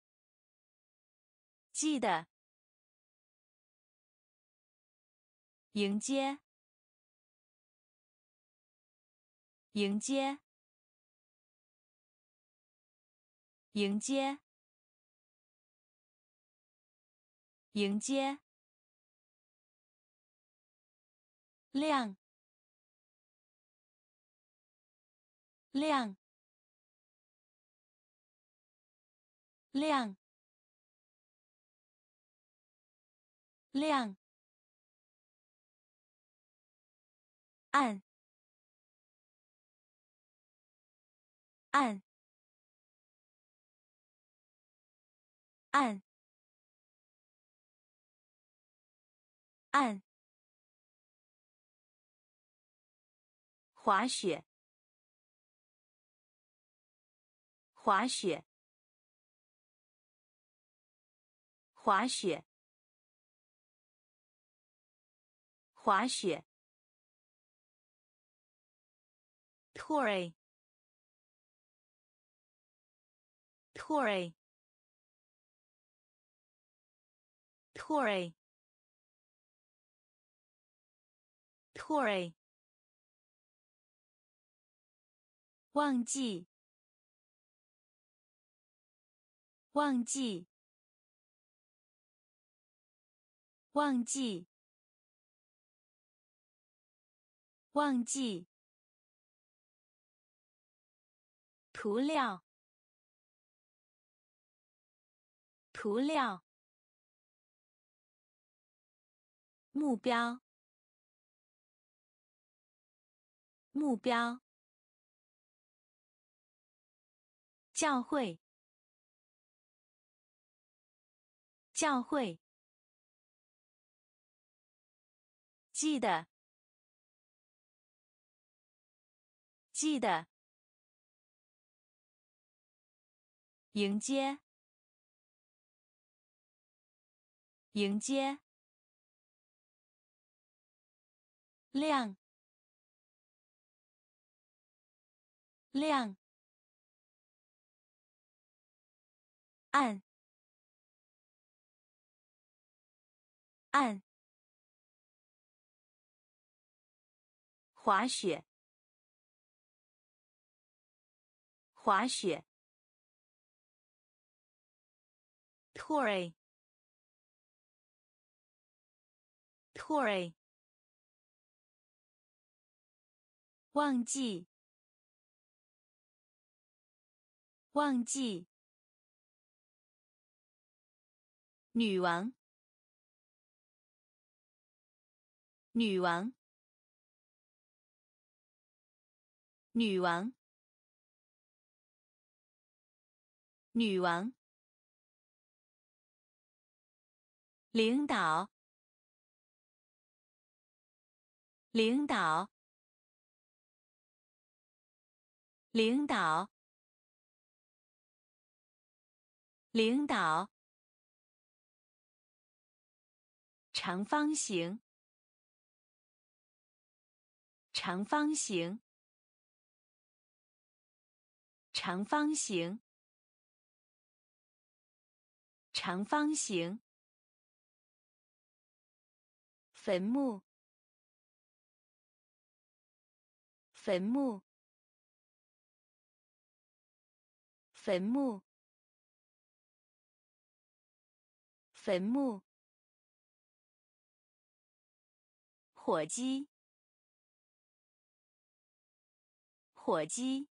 [SPEAKER 1] 记得。 迎接，迎接，迎接，迎接，亮，亮，亮，亮，暗，暗，暗，暗，滑雪，滑雪，滑雪，滑雪。Toy, toy, toy, toy. 忘记，忘记，忘记，忘记。涂料，涂料。目标，目标。教会，教会。记得，记得。迎接，迎接。亮，亮。暗，暗。滑雪，滑雪。Toy, toy. 忘记，忘记。女王，女王，女王，女王。领导，领导，领导，领导。长方形，长方形，长方形，长方形。坟墓，坟墓，坟墓，坟墓。火鸡，火鸡，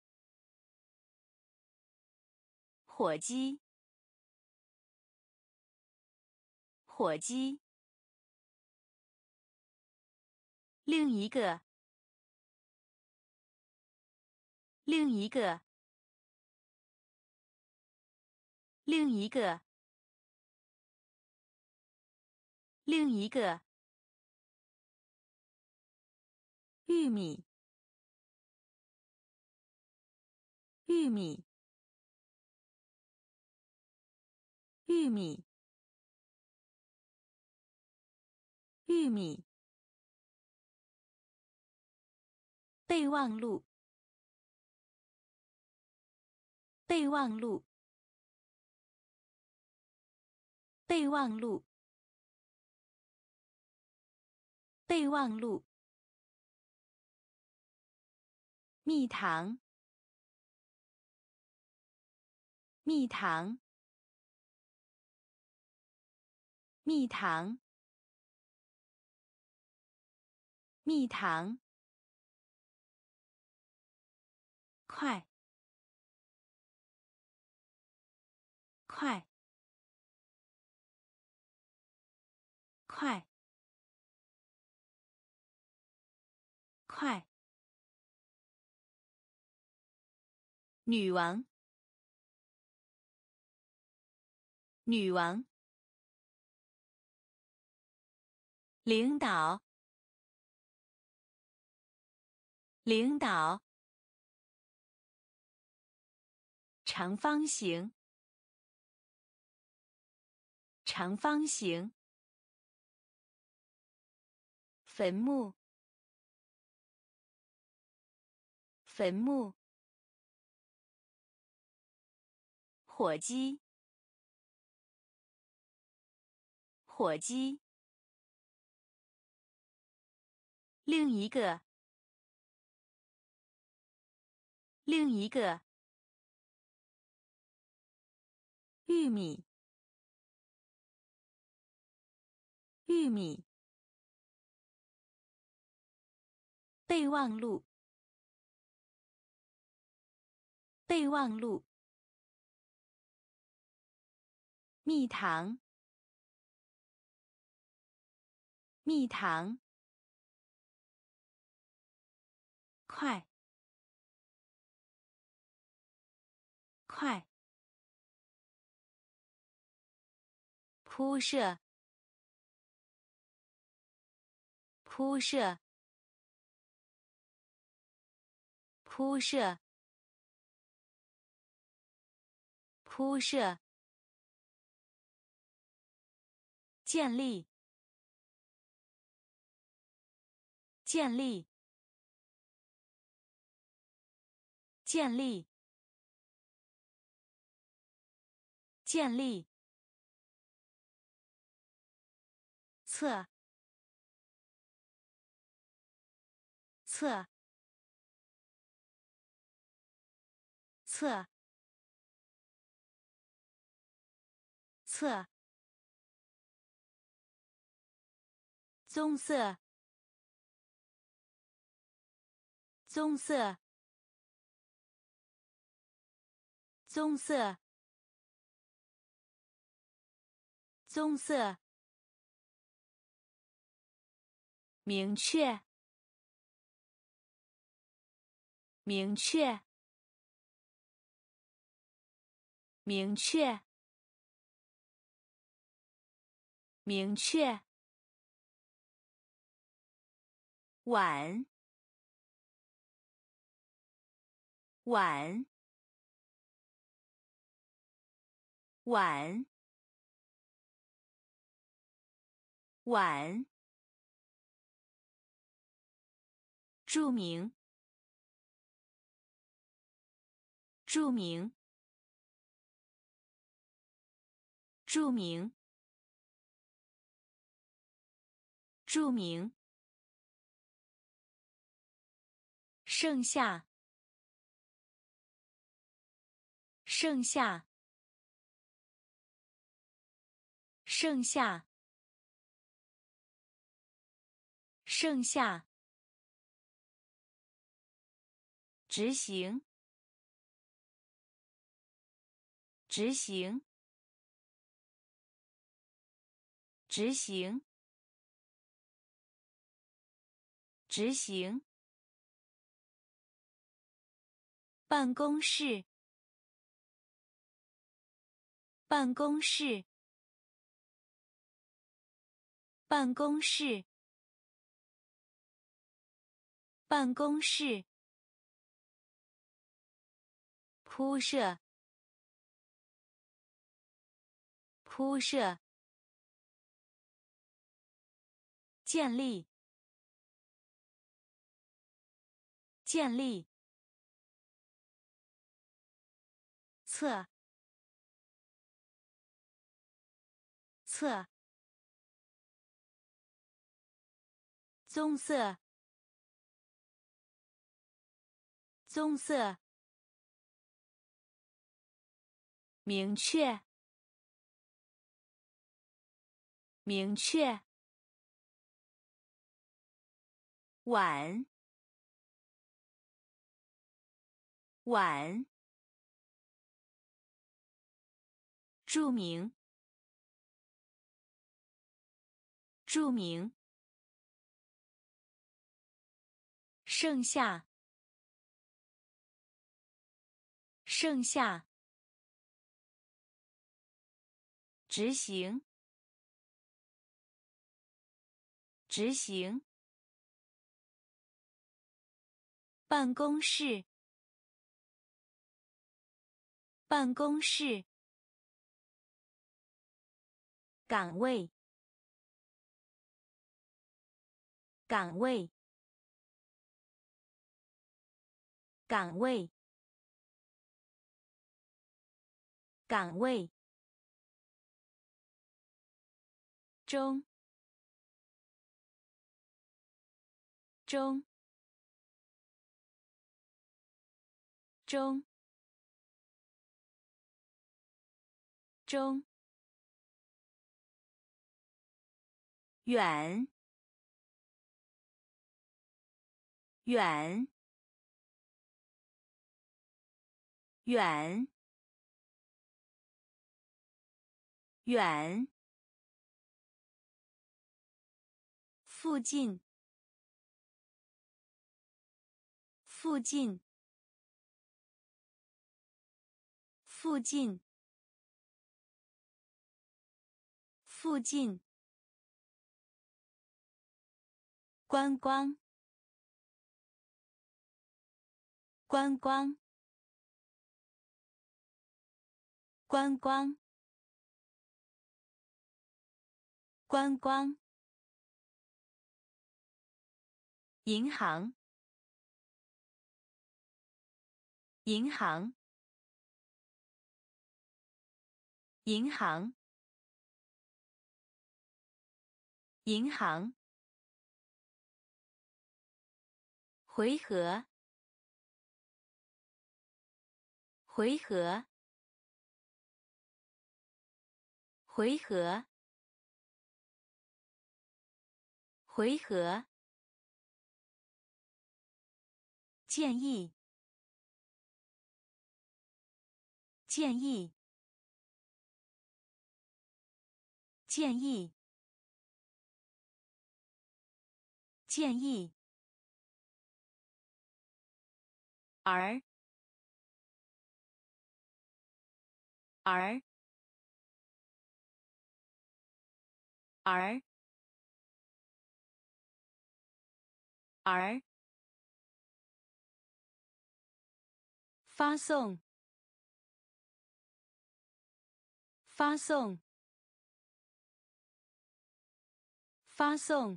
[SPEAKER 1] 火鸡，火鸡。另一个，另一个，另一个，另一个。玉米，玉米，玉米，玉米。备忘录，备忘录，备忘录。 备忘录。蜜糖，蜜糖，蜜糖，蜜糖。快，快，快，快。女王，女王。领导，领导。长方形，长方形。坟墓，坟墓。火鸡，火鸡。另一个，另一个。玉米，玉米。备忘录，备忘录。蜜糖，蜜糖。快，快。铺设，铺设，铺设，铺设。建立，建立，建立，建立。测，测，测，测。棕色，棕色，棕色，棕色。明确，明确，明确，明确。碗，碗，碗，碗。著名，著名，著名，著名。剩下，剩下，剩下，剩下。执行，执行，执行，执行。办公室，办公室，办公室，办公室。铺设，铺设。建立，建立。测，测。 棕色，棕色。明确，明确。晚，晚。著名，著名。剩下，剩下。执行，执行。办公室，办公室。岗位，岗位，岗位，岗位。中，中，中，中。远，远，远，远。附近，附近，附近，附近。观光，观光，观光，观光。银行，银行，银行，银行。回合，回合，回合，回合。建议，建议，建议，建议。儿，儿，儿，儿。发送，发送，发送，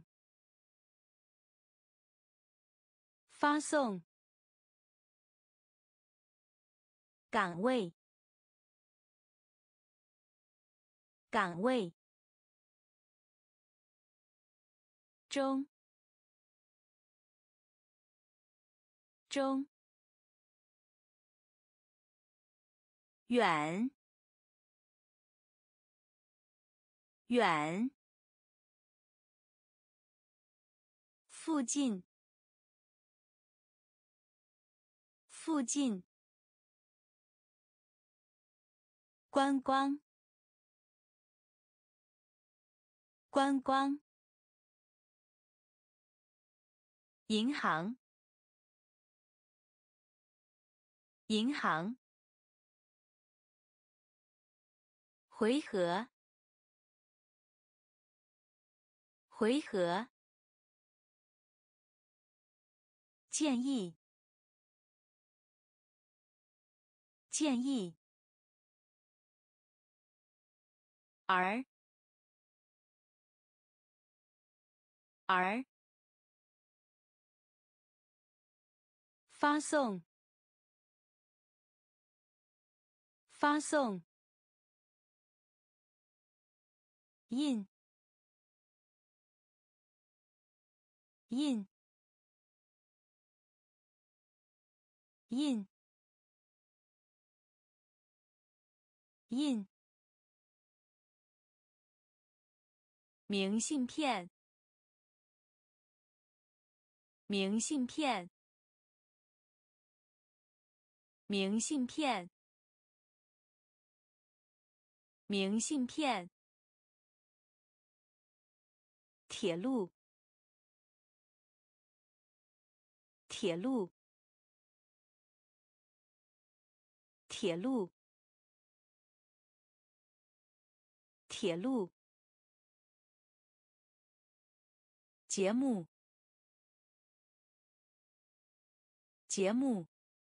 [SPEAKER 1] 发送。岗位，岗位。中，中。远，远。附近，附近。观光，观光。银行，银行。回合，回合。建议，建议。儿，儿。发送，发送。印， 印印印明信片明信片明信片明信片铁路铁路铁路铁路节目节目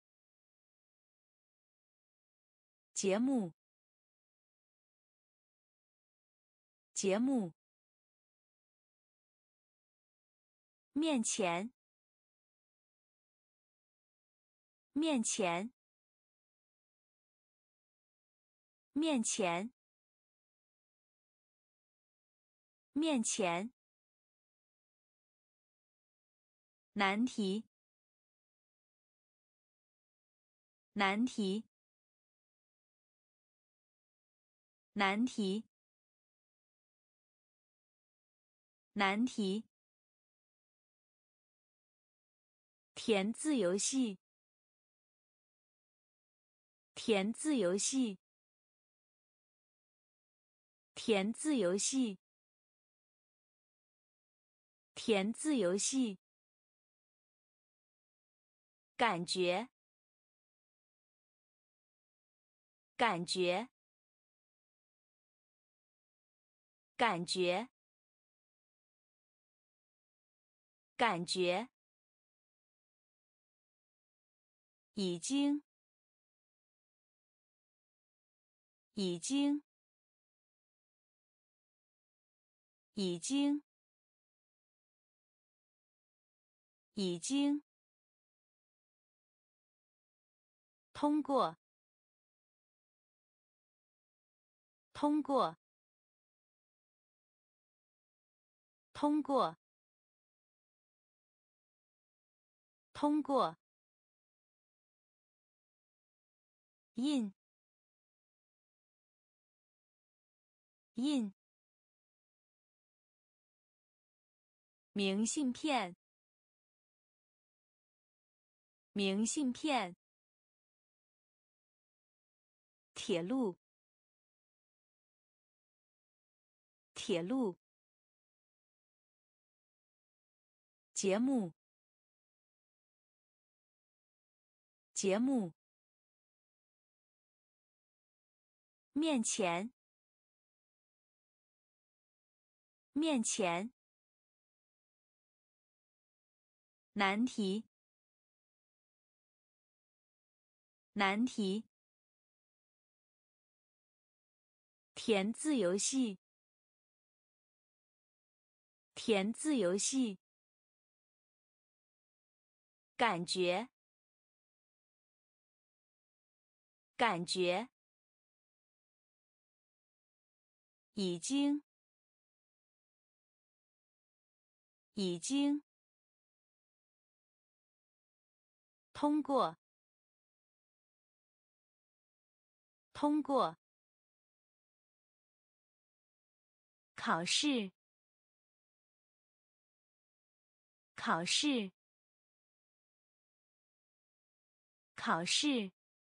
[SPEAKER 1] 节目节目面前面前面前面前难题难题难题难题填字游戏填字游戏填字游戏填字游戏感觉感觉感觉感觉已经已经已经已经通过通过通过通过印印明信片明信片铁路铁路节目节目面前面前难题难题填字游戏填字游戏感觉感觉已经已经通过通过考试考试考试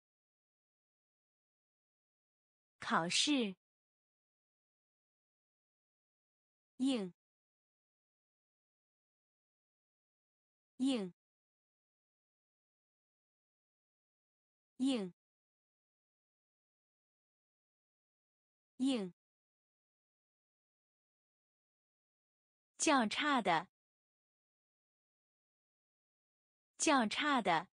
[SPEAKER 1] 考试应应应应较差的较差的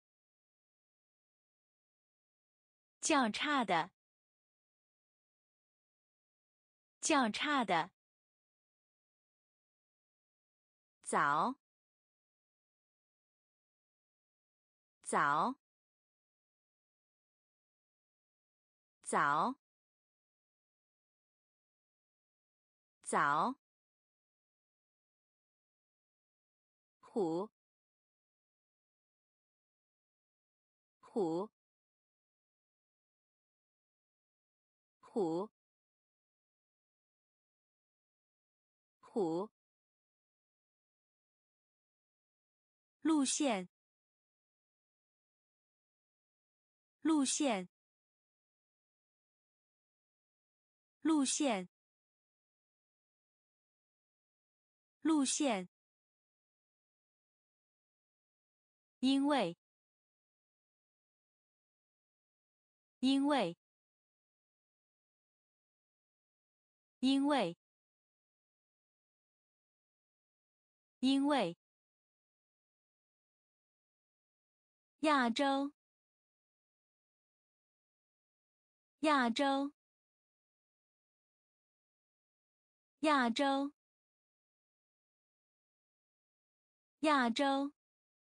[SPEAKER 1] 较差的较差的早早早早虎，虎，虎，虎。路线，路线，路线，路线。因为，因为，因为，因为。亚洲，亚洲，亚洲，亚洲。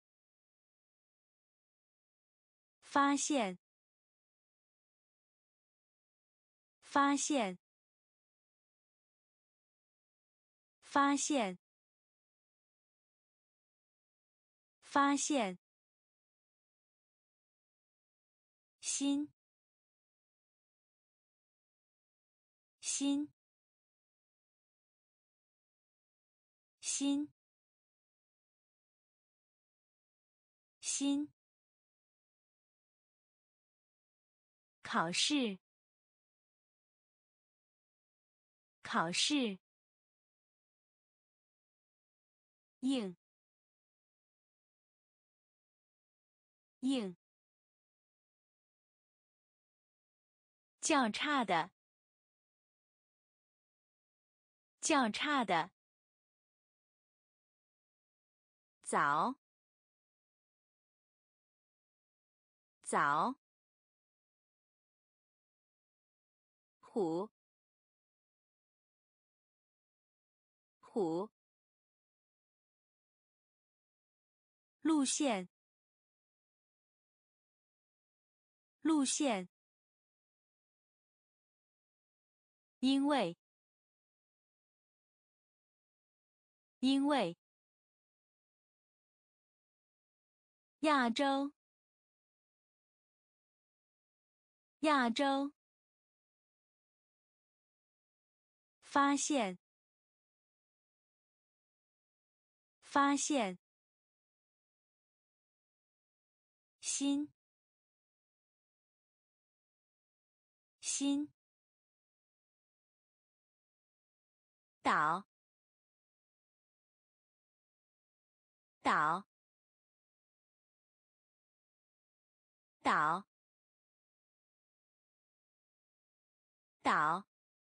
[SPEAKER 1] 发现，发现，发现，发现。心，心，心，心。考试，考试。应，应。较差的，较差的。早，早。虎，虎。路线，路线。因为，因为。亚洲，亚洲。发现，发现。心，心。岛，岛，岛，岛。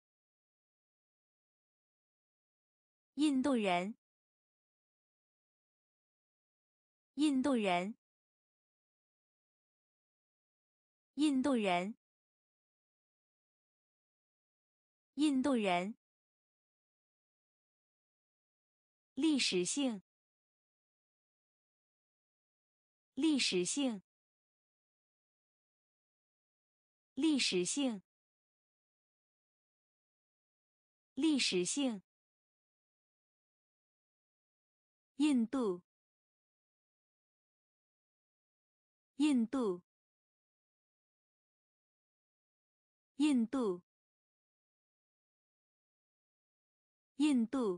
[SPEAKER 1] 印度人，印度人，印度人，印度人。历史性，历史性，历史性，历史性。印度，印度，印度，印度。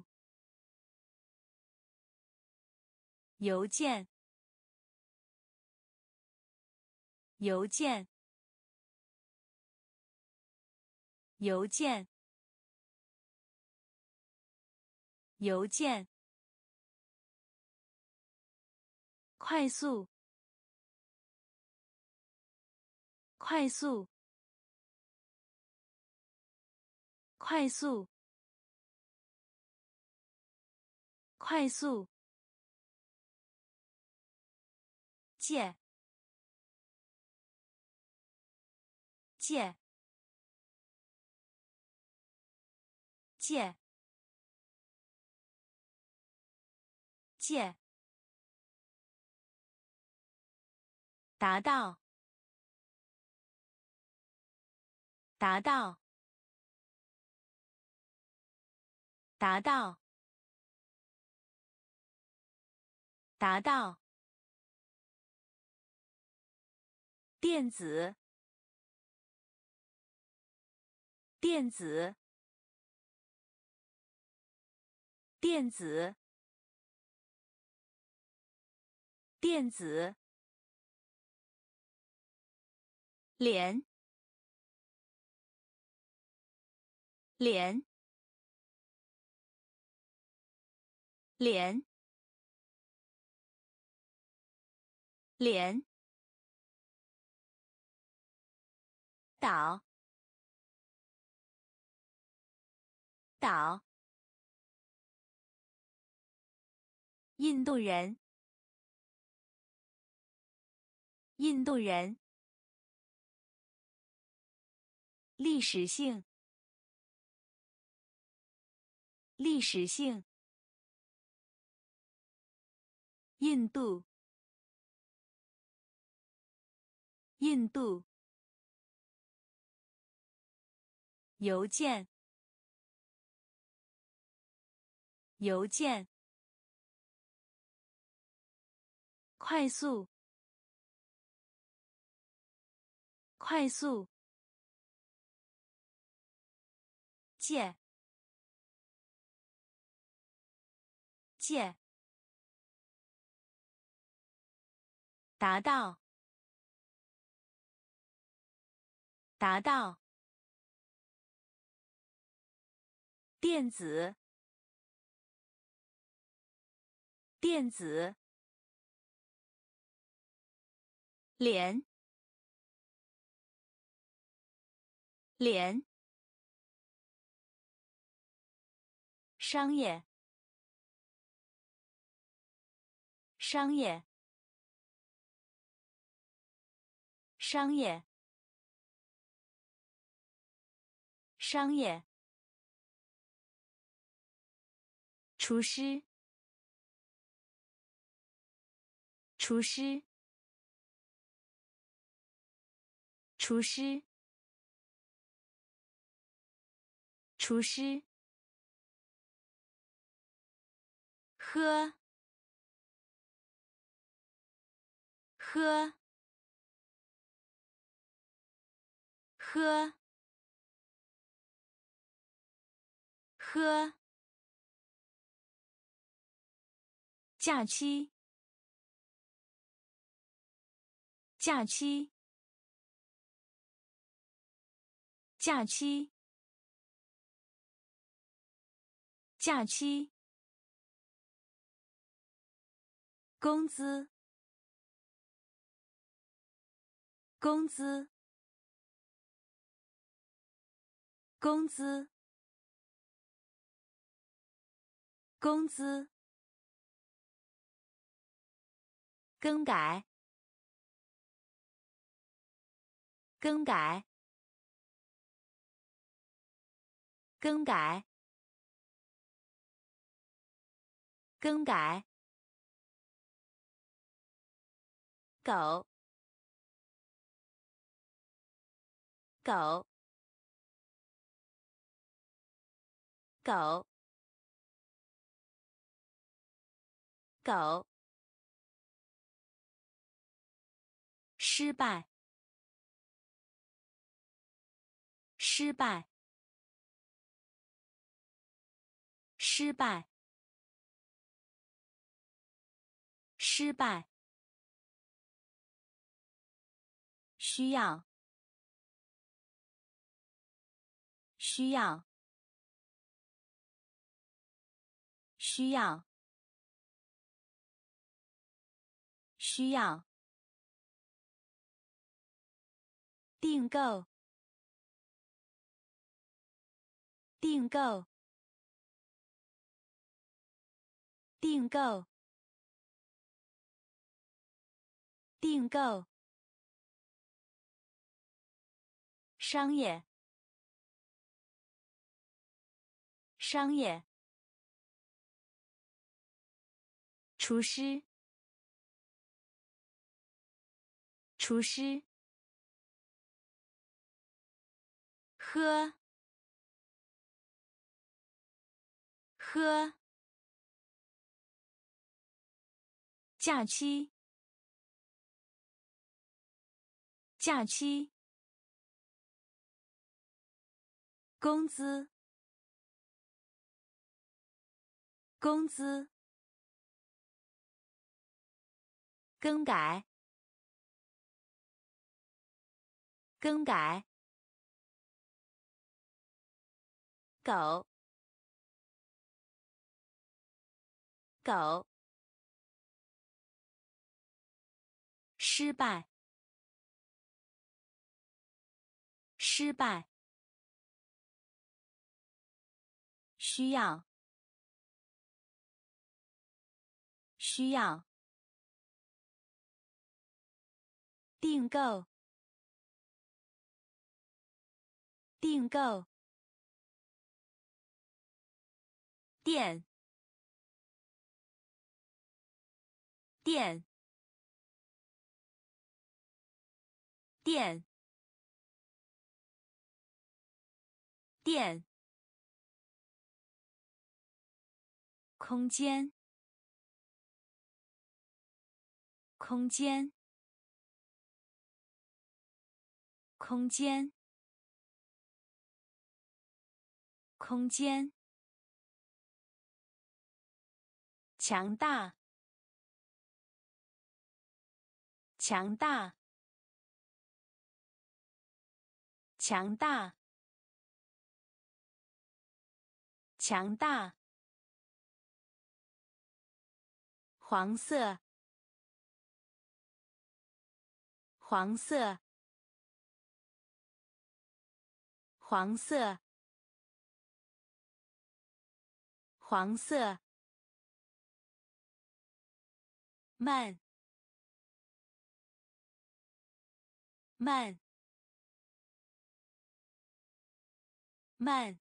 [SPEAKER 1] 邮件，邮件，邮件，邮件。快速，快速，快速，快速。借，借，借，借。达到，达到，达到， 达到，电子，电子，电子，电子，脸，脸，脸，脸，岛，岛，印度人，印度人，历史性，历史性，印度，印度，邮件，邮件，快速，快速，借，借，达到，达到，电子，电子，脸，脸，商业，商业，商业，商业，厨师，厨师，厨师，厨师，喝，喝，喝，喝，假期，假期，假期，假期，工资，工资，工资，工资，更改，更改，更改，更改，狗，狗，狗，狗，失败，失败，失败，失败，需要，需要，需要，需要，订购，订购，订购，订购，商业，商业，厨师，厨师，喝，喝， 假期，假期。工资，工资。更改，更改。狗，狗。失败，失败。需要，需要。订购，订购。店，店，店，店。空间，空间，空间，空间。强大，强大，强大，强大。黄色，黄色，黄色，黄色。慢，慢，慢，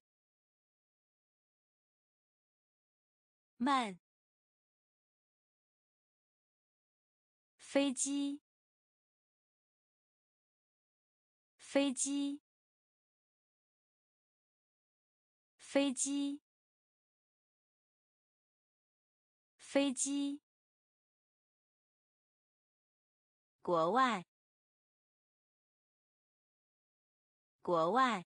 [SPEAKER 1] 慢。飞机，飞机，飞机，飞机。国外，国外，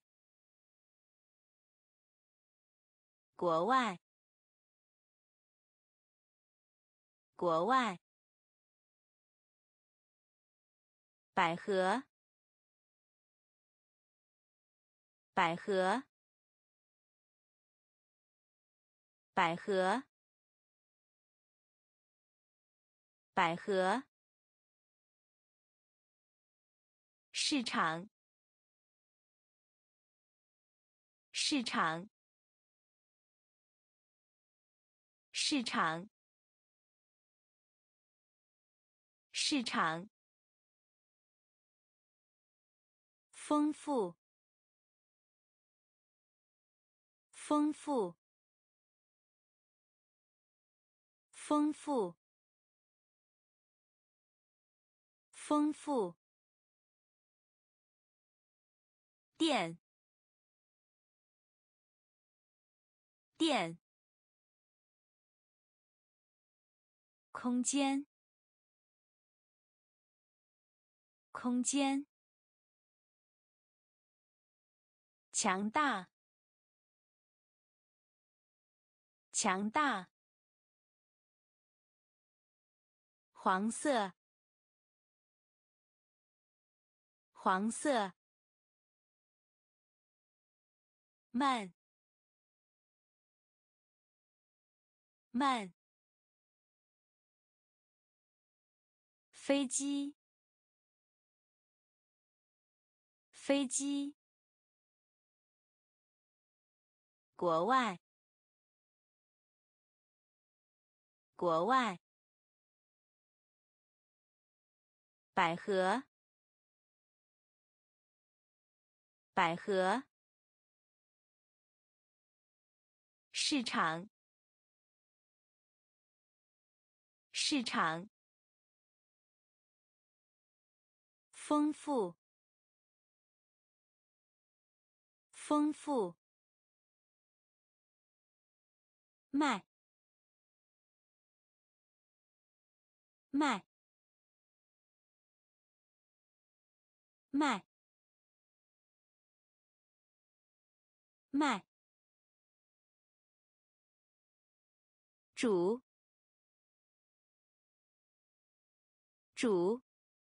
[SPEAKER 1] 国外，国外。百合，百合，百合，百合。市场，市场，市场，市场。丰富，丰富，丰富，丰富。店，店。空间，空间。强大，强大。黄色，黄色。慢，慢。飞机，飞机。国外，国外。百合，百合。市场，市场。丰富，丰富。卖， 卖，卖，卖，煮，煮，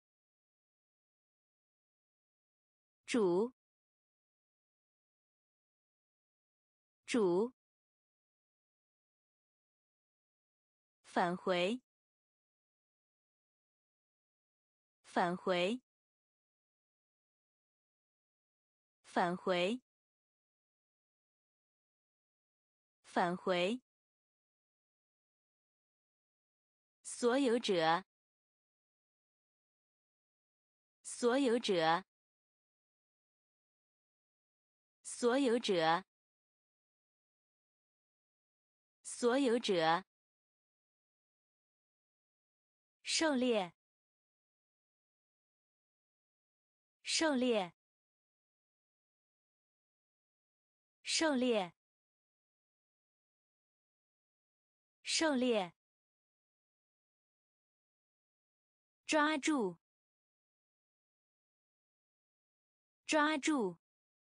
[SPEAKER 1] 煮，煮，返回，返回，返回，返回，所有者，所有者，所有者，所有者，狩猎，狩猎，狩猎，狩猎，抓住，抓住，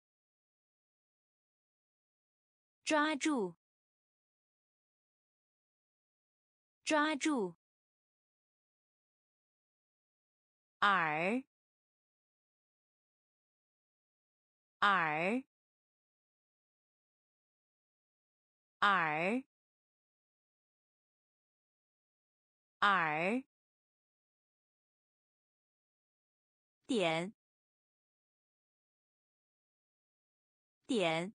[SPEAKER 1] 抓住，抓住，耳，耳，耳，耳，点，点，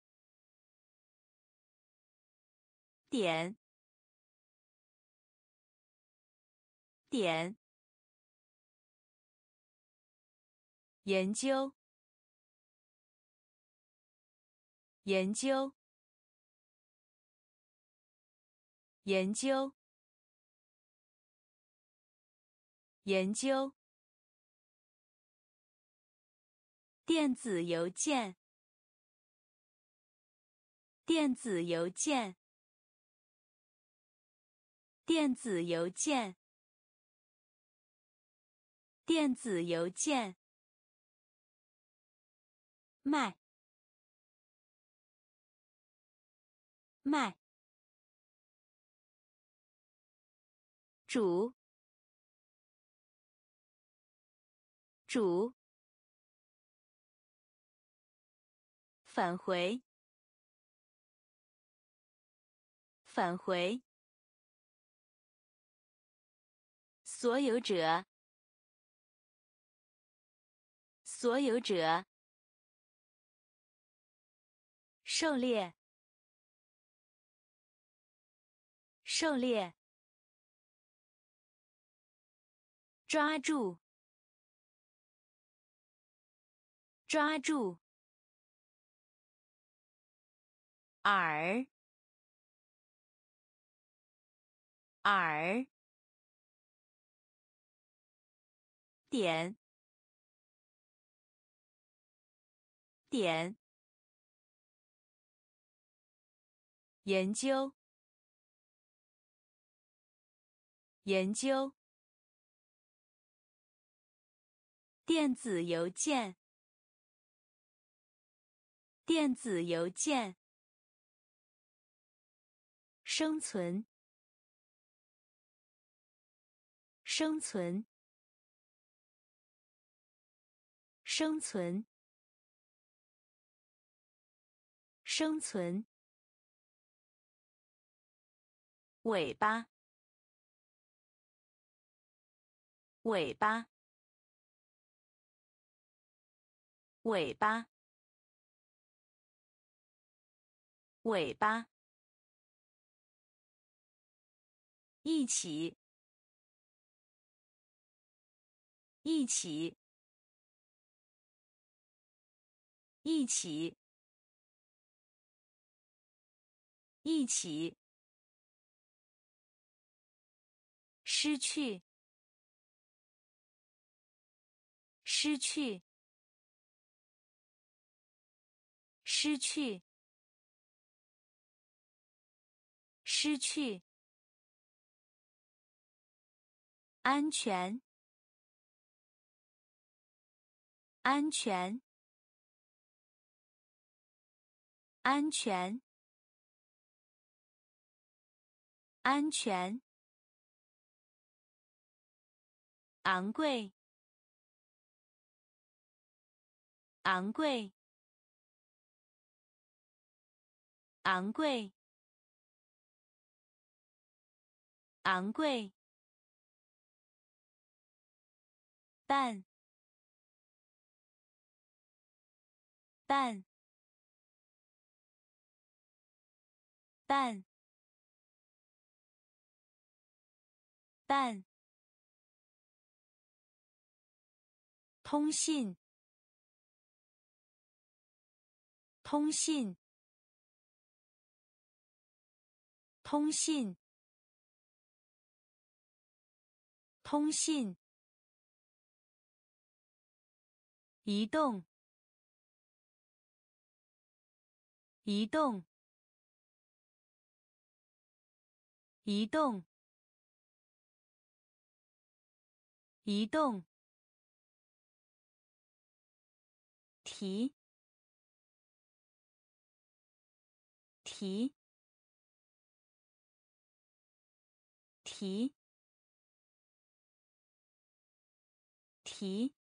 [SPEAKER 1] 点，点，研究，研究，研究，研究，电子邮件，电子邮件，电子邮件，电子邮件，卖，卖，煮，煮，返回，返回，所有者，所有者，狩猎，狩猎，抓住，抓住，耳，耳，点，点，研究，研究，电子邮件，电子邮件，生存，生存，生存，生存，尾巴，尾巴，尾巴，尾巴，一起，一起，一起，一起，失去，失去，失去，失去， 安全，安全，安全，安全，昂贵，昂贵，昂贵，昂贵，但，但，但，但，通信，通信，通信，通信，移动，移动，移动，移动，提，提，提，提，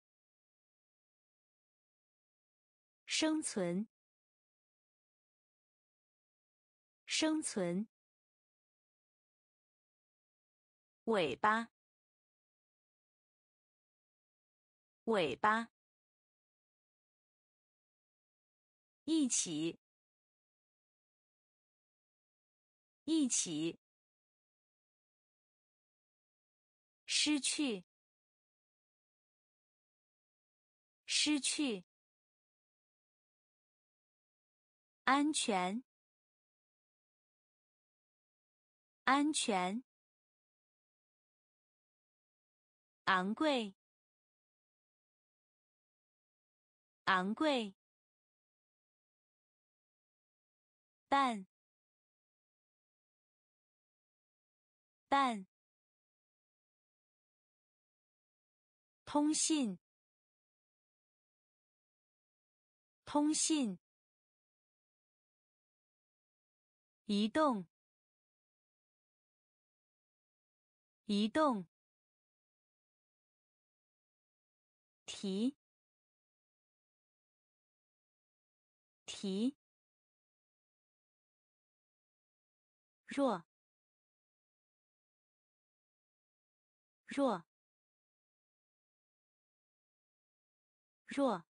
[SPEAKER 1] 生存，生存，尾巴，尾巴，一起，一起，失去，失去，安全，安全，昂贵，昂贵，但，但，通信，通信，移动，移动，提，提，弱，弱，弱，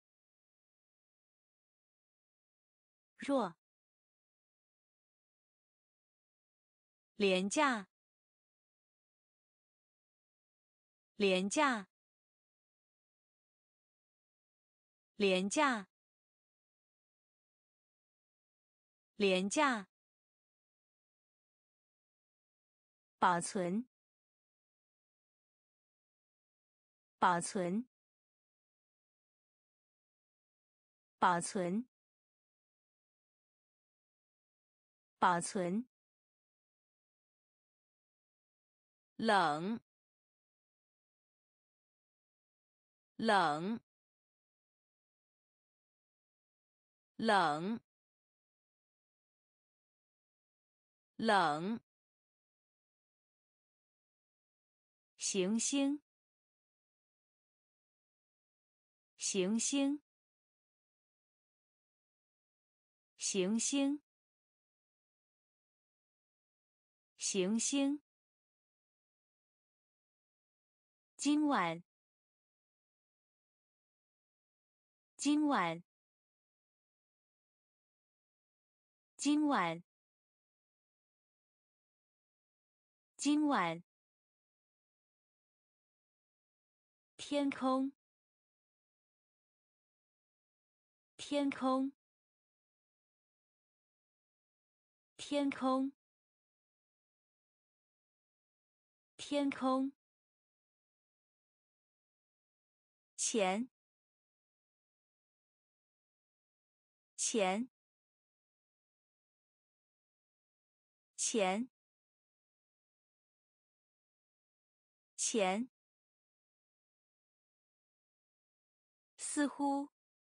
[SPEAKER 1] 弱，廉价，廉价，廉价，廉价，保存，保存，保存，保存，冷，冷，冷，冷，行星，行星，行星，行星，今晚，今晚，今晚，今晚，天空，天空，天空，天空，钱，钱，钱， 钱，似乎，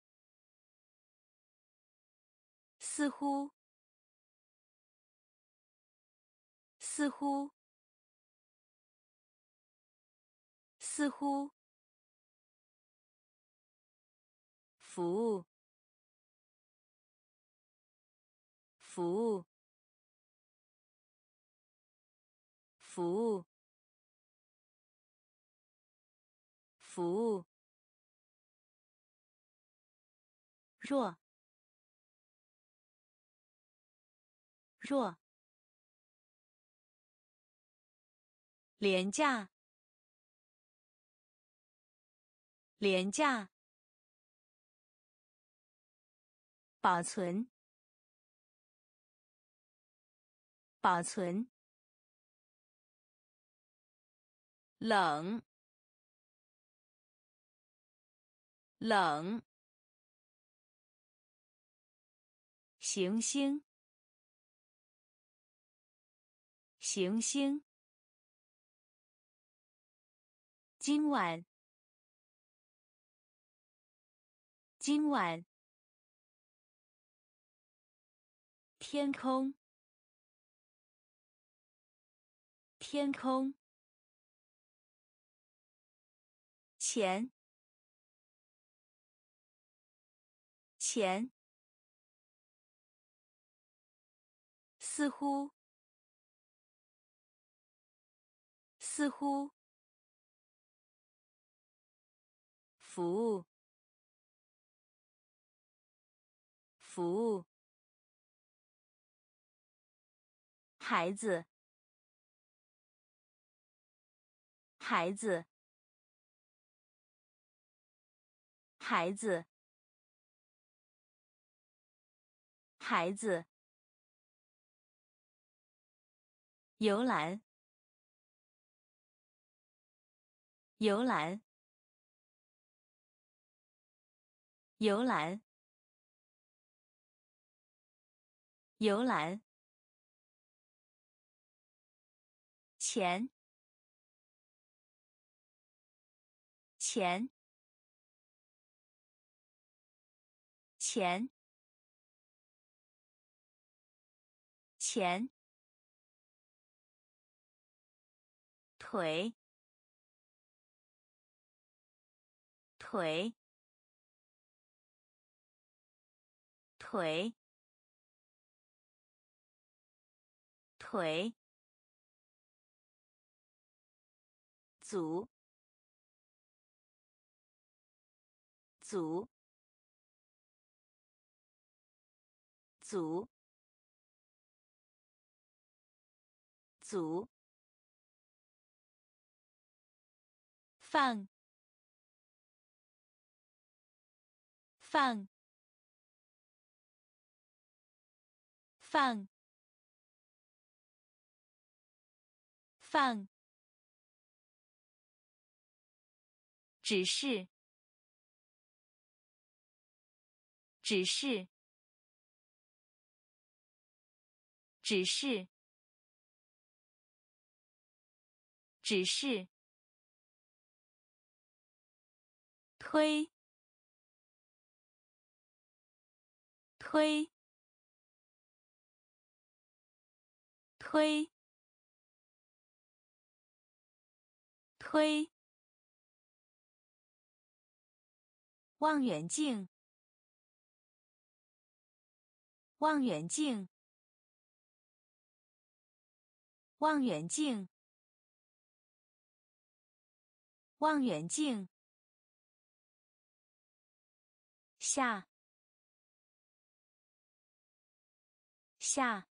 [SPEAKER 1] 似乎，似乎，似乎，服务，服务，服务，服务，弱，弱，廉价，廉价，保存，保存，冷，冷，行星，行星，今晚，今晚，天空，天空，钱，钱，似乎，似乎，服务，服务，孩子，孩子，孩子，孩子，游览，游览，游览，游览，钱，钱，钱，钱，腿，腿，腿，腿，组，组，组，组，放，放，放，放，指示，指示，指示，指示，推，推，推，推，望远镜，望远镜，望远镜，望远镜，下，下，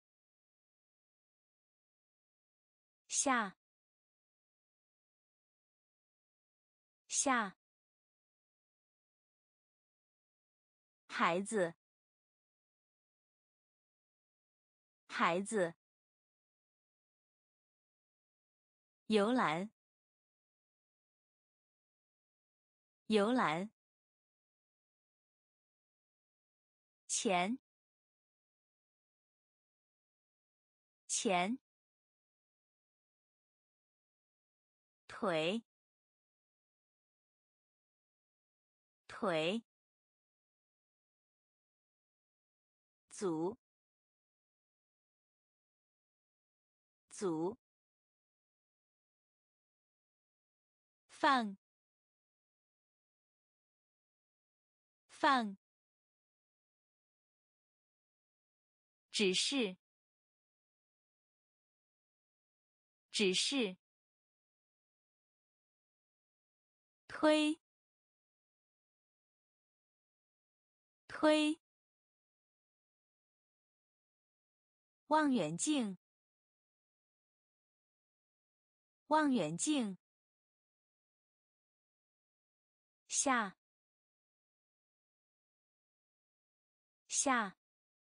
[SPEAKER 1] 下，下，孩子，孩子，游览，游览，钱，钱， 腿，腿，组，组，放，放，指示，指示，推，推，望远镜，望远镜，下，下，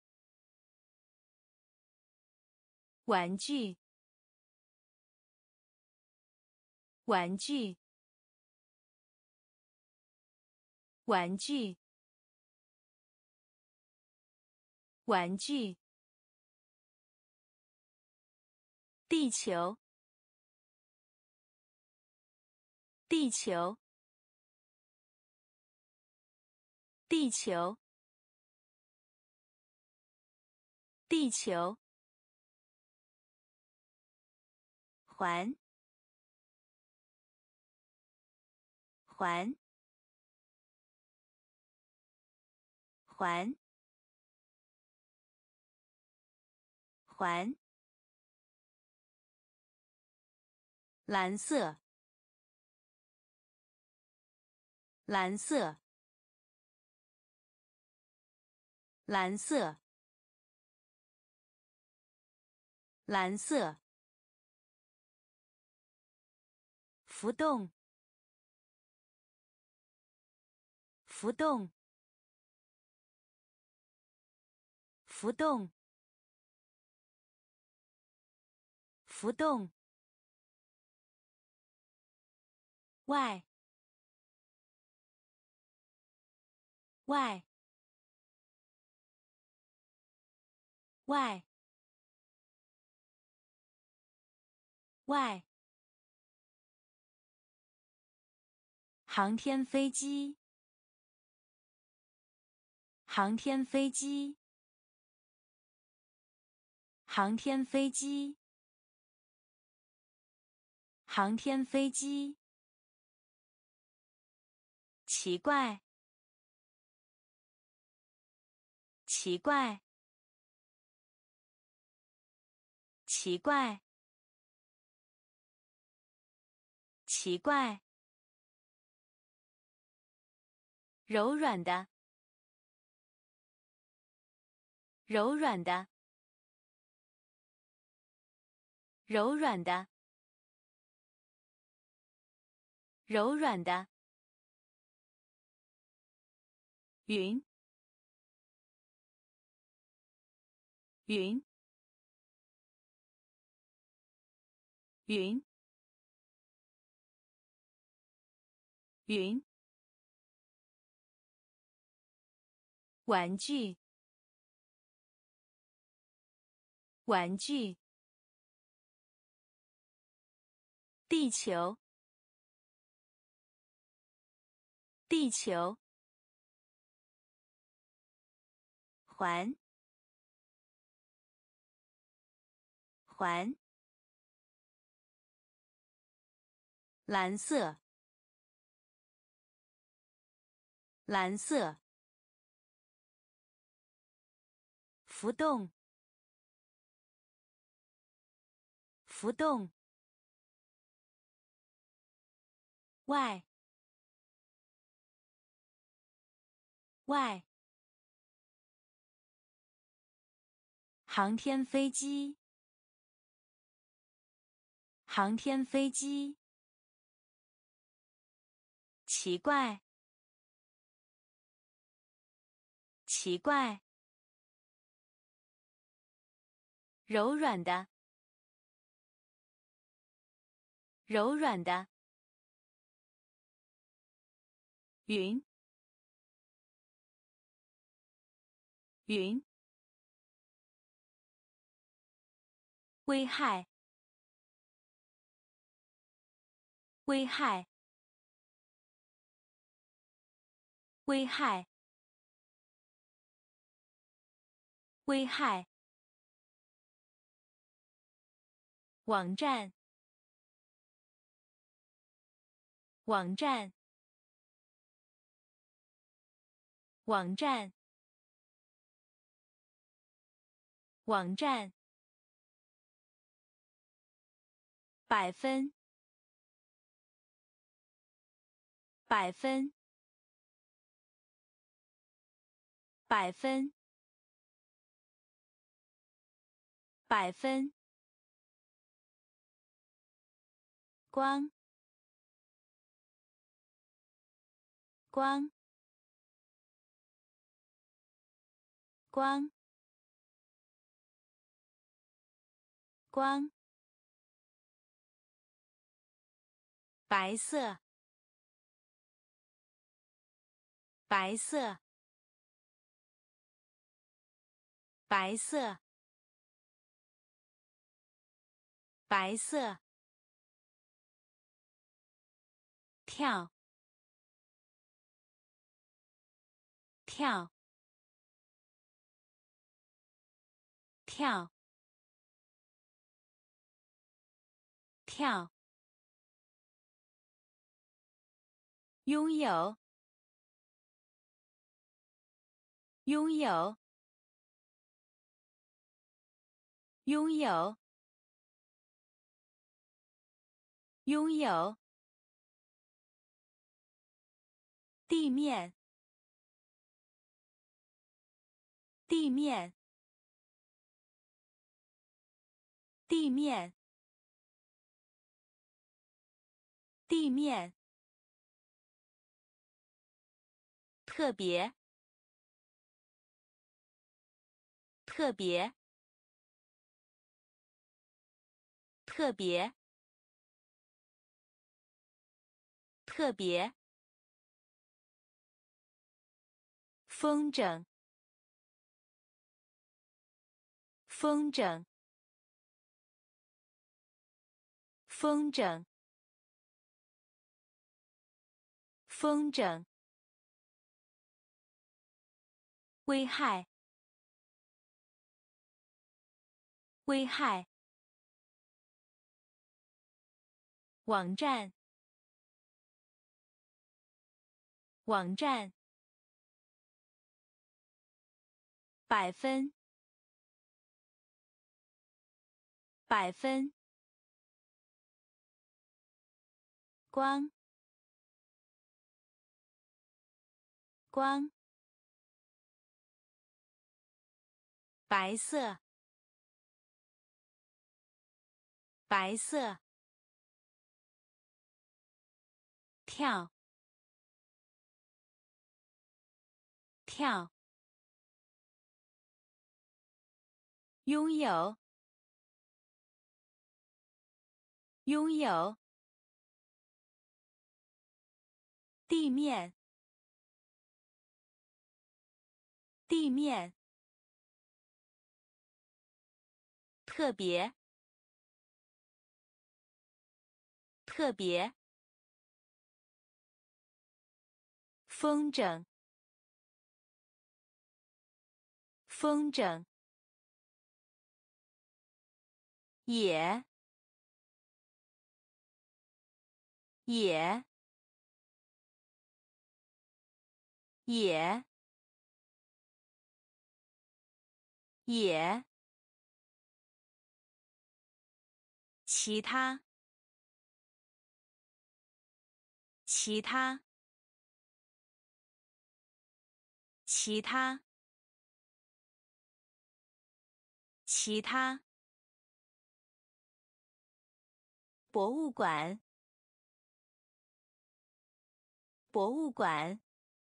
[SPEAKER 1] 玩具，玩具，玩具，玩具，地球，地球，地球，地球，环，环，环，环，蓝色，蓝色，蓝色，蓝色，浮动，浮动，浮动，浮动，外，外，外，外，航天飞机，航天飞机，航天飞机，航天飞机，奇怪，奇怪，奇怪，奇怪，柔软的，柔软的，柔软的，柔软的，云，云，云，云，玩具，玩具，地球，地球，环，环，蓝色，蓝色，浮动，浮动，外，外，航天飞机，航天飞机，奇怪，奇怪，柔软的，柔软的，云，云，危害， 危害，危害，危害。网站，网站，网站，网站。百分，百分，百分，百分。光，光，光，光。白色，白色，白色，白色。跳，跳，跳，跳。拥有，拥有，拥有，拥有。地面，地面，地面，地面。特别，特别，特别，特别。风筝，风筝，风筝，风筝。危害，危害。网站，网站。百分，百分。光，光。白色，白色。跳，跳。拥有，拥有。地面，地面。特别，特别。风筝，风筝。也，也，也，也。其他，其他，其他，其他。博物馆，博物馆，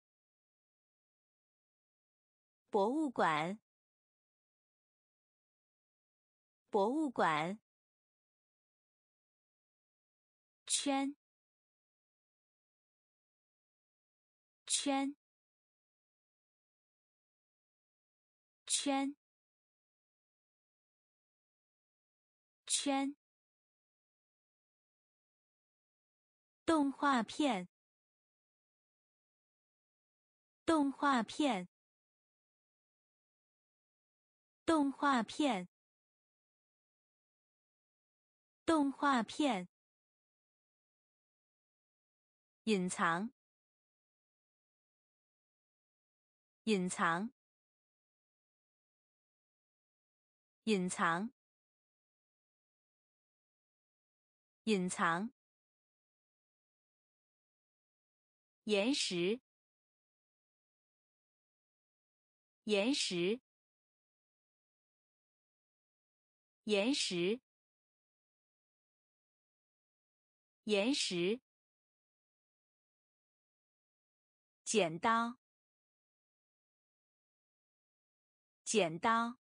[SPEAKER 1] 博物馆，博物馆。圈，圈，圈，圈。 动画片，动画片，动画片，动画片，隐藏，隐藏，隐藏，隐藏，岩石，岩石，岩石，岩石，剪刀，剪刀，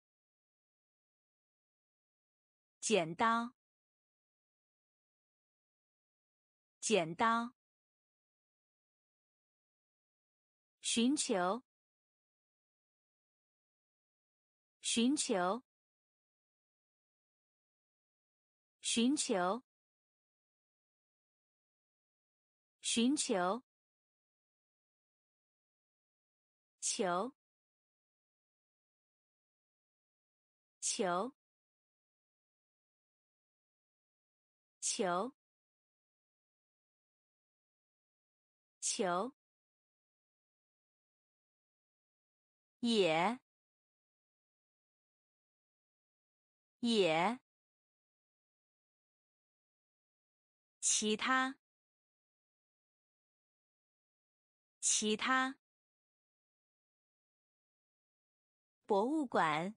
[SPEAKER 1] 剪刀，剪刀，寻求，寻求，寻求，寻求，球，球，球，球，也，也，其他，其他，博物馆，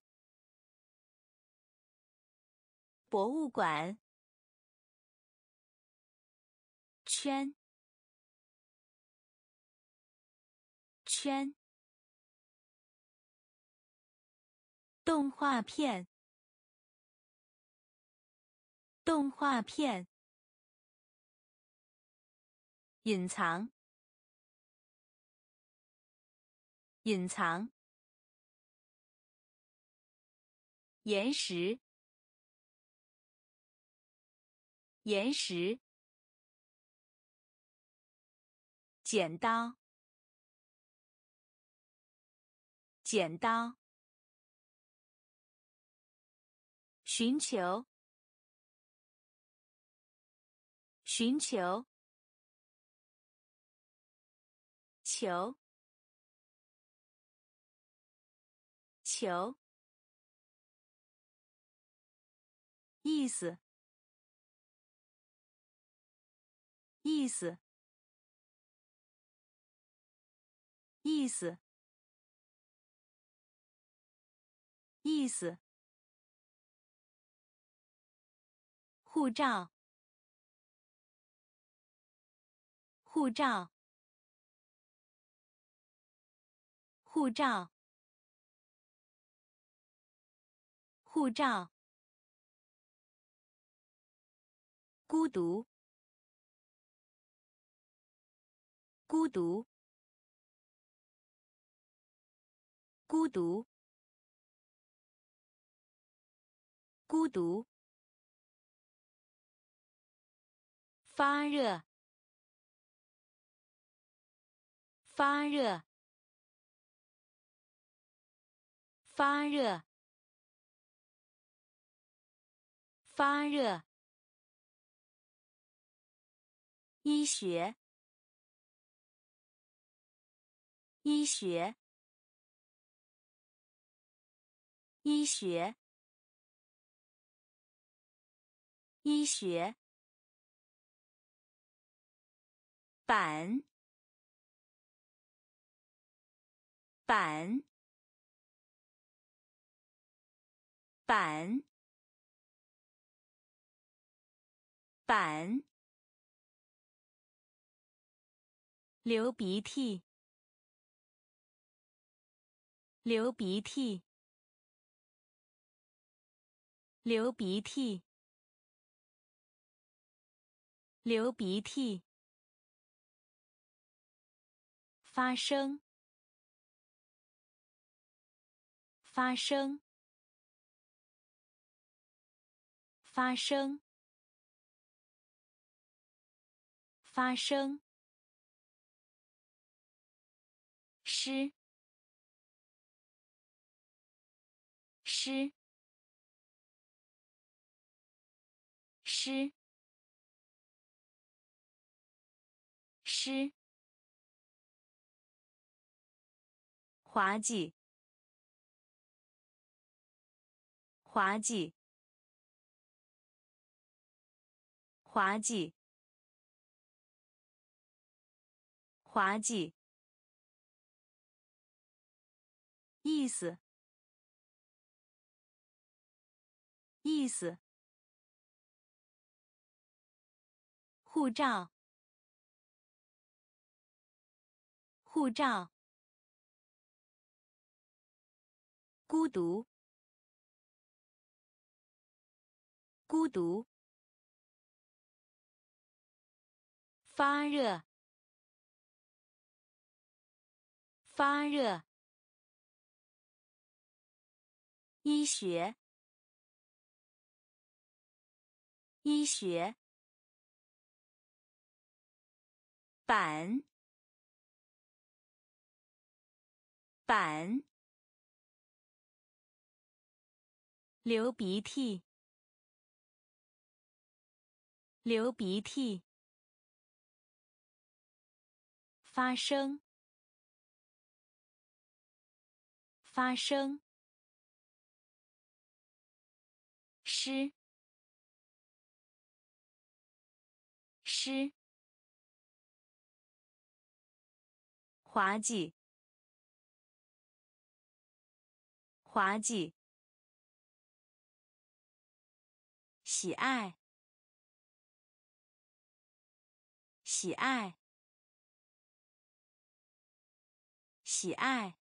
[SPEAKER 1] 博物馆，圈，圈，动画片，动画片，隐藏，隐藏，岩石，岩石，剪刀，剪刀，寻求，寻求，球，球，意思，意思，意思，意思，护照，护照，护照，护照，孤独，孤独，孤独，孤独，发热，发热，发热，发热，医学，医学，医学，医学，板，板，板，板，流鼻涕，流鼻涕，流鼻涕，流鼻涕，发生，发生，发生， 发生，诗，诗，诗，诗，滑稽，滑稽，滑稽，滑稽，意思，意思，护照，护照，孤独，孤独，发热，发热，医学，医学，板，板，流鼻涕，流鼻涕，发生，发生，诗，诗，滑稽，滑稽，喜爱，喜爱，喜爱，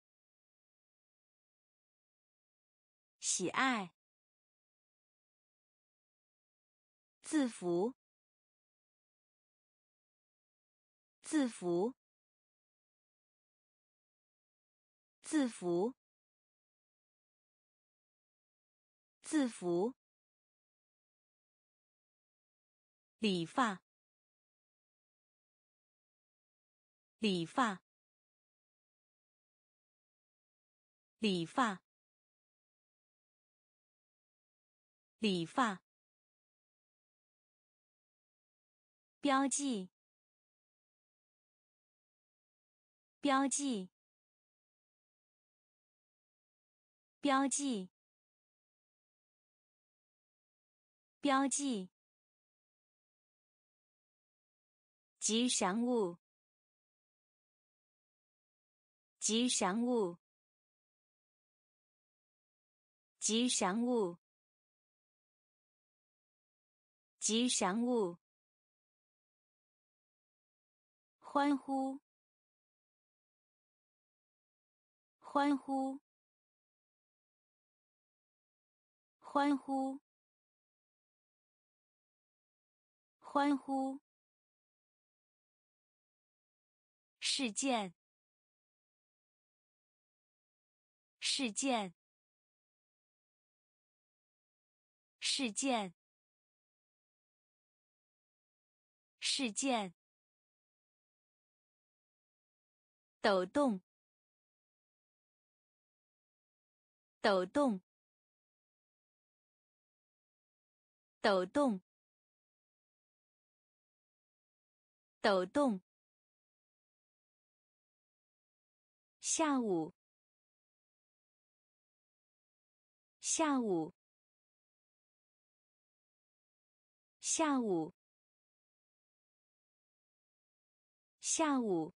[SPEAKER 1] 喜爱，字符，字符，字符，字符，理发，理发，理发，理发，标记，标记，标记，标记，吉祥物，吉祥物，吉祥物，吉祥物，欢呼，欢呼，欢呼，欢呼，事件，事件，事件，事件，抖动，抖动，抖动，抖动，下午，下午，下午，下午，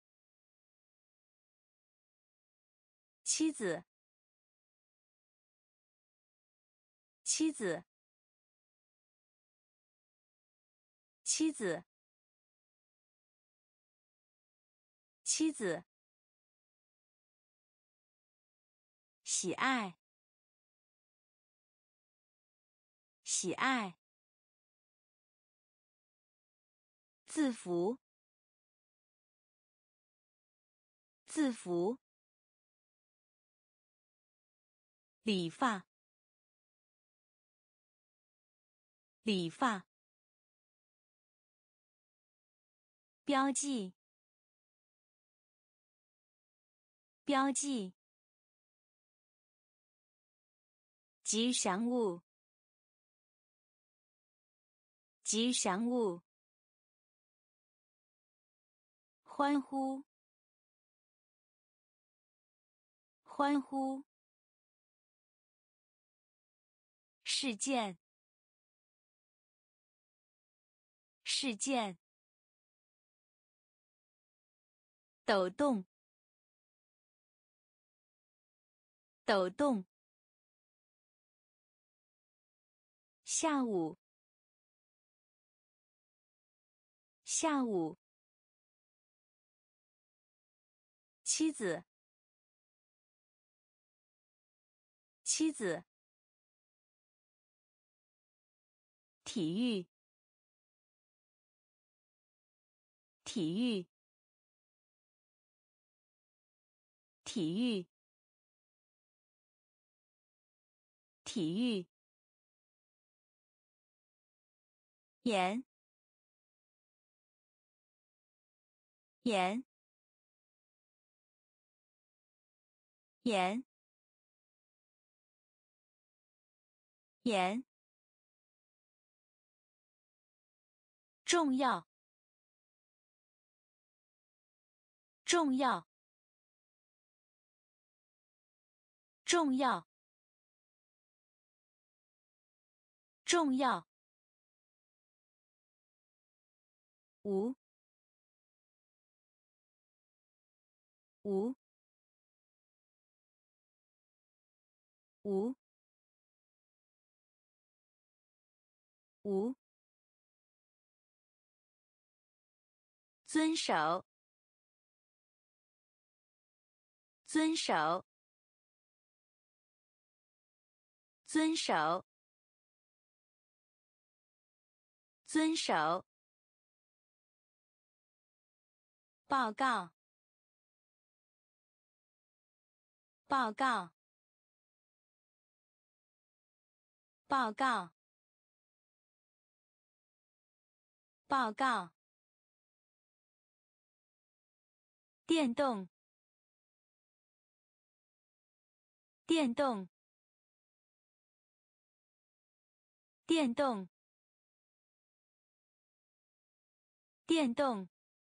[SPEAKER 1] 妻子，妻子，妻子，妻子，喜爱，喜爱，字符，字符，理发，理发， 标记，标记，吉祥物，吉祥物，欢呼，欢呼，事件，事件，抖动，抖动，下午，下午，妻子，妻子，体育，体育，体育，体育，盐，盐，盐，盐，重要，重要，重要，重要，无，无，无，无，遵守，遵守，遵守，遵守，报告，报告，报告，报告，电动，电动，电动，电动，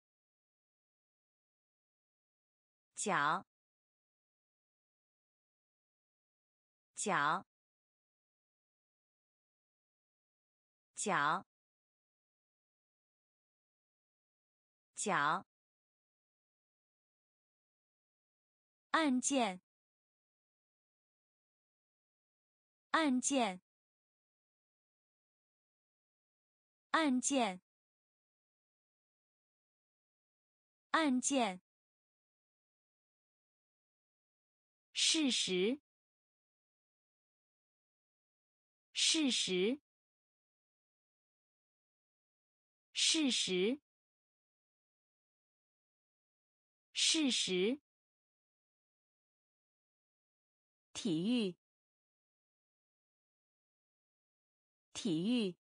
[SPEAKER 1] 脚，脚，脚，脚，案件，案件，案件，案件，事实，事实，事实，事实，体育，体育，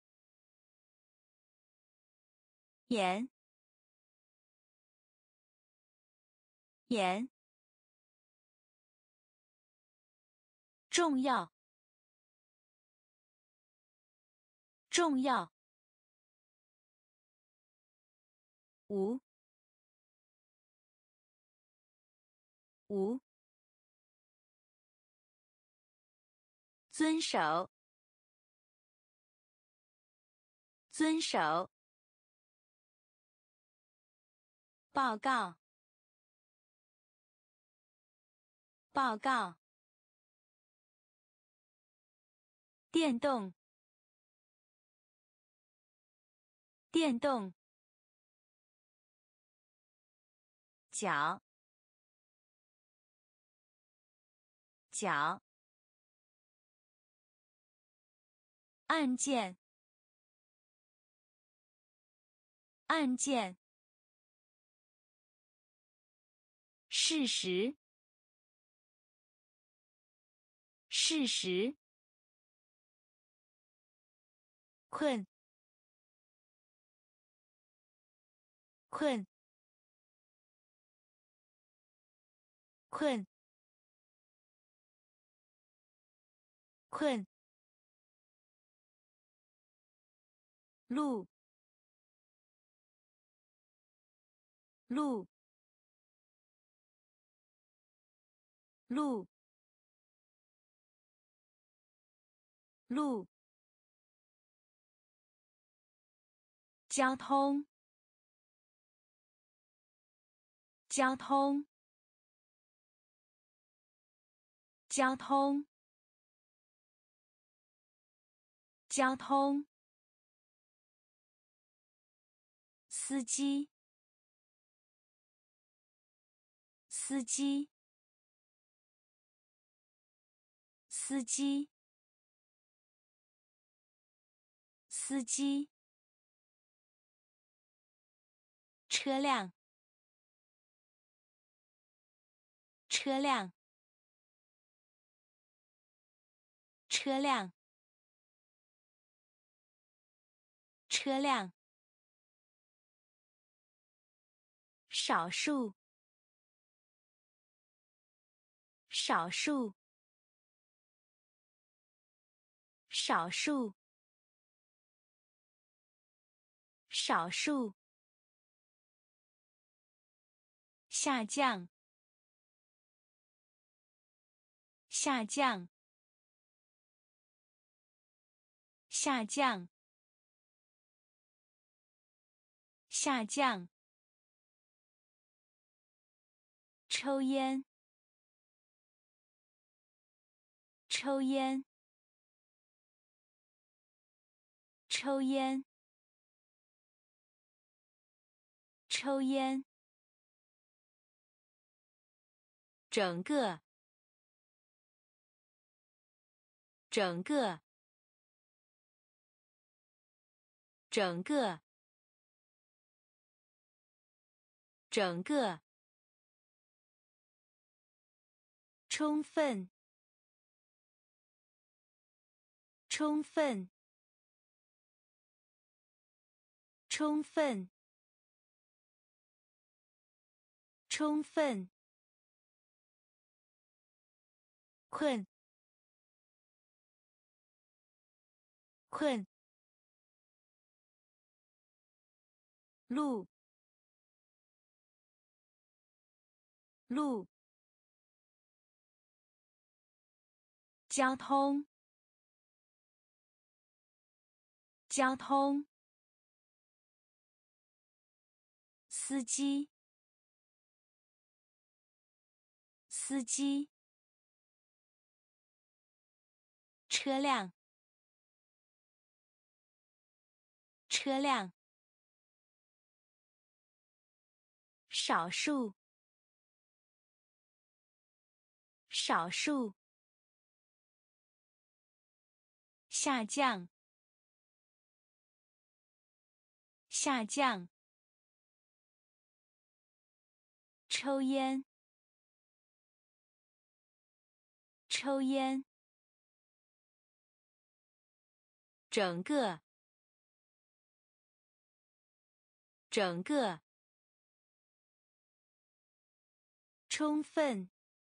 [SPEAKER 1] 盐，盐，重要，重要，无，无，遵守，遵守，报告，报告，电动，电动，脚，脚，案件，案件，事实，事实，困， 困，困，困，路，路，路，路，交通，交通，交通，交通，司机，司机，司机，司机，车辆，车辆，车辆，车辆，少数，少数，少数，少数，下降，下降，下降，下降，抽烟，抽烟，抽烟，抽烟，整个，整个，整个，整个，充分，充分，充分，充分，困，困，路，路，交通，交通，司机，司机，车辆，车辆，少数，少数，下降，下降，抽烟，抽烟，整个，整个，充分，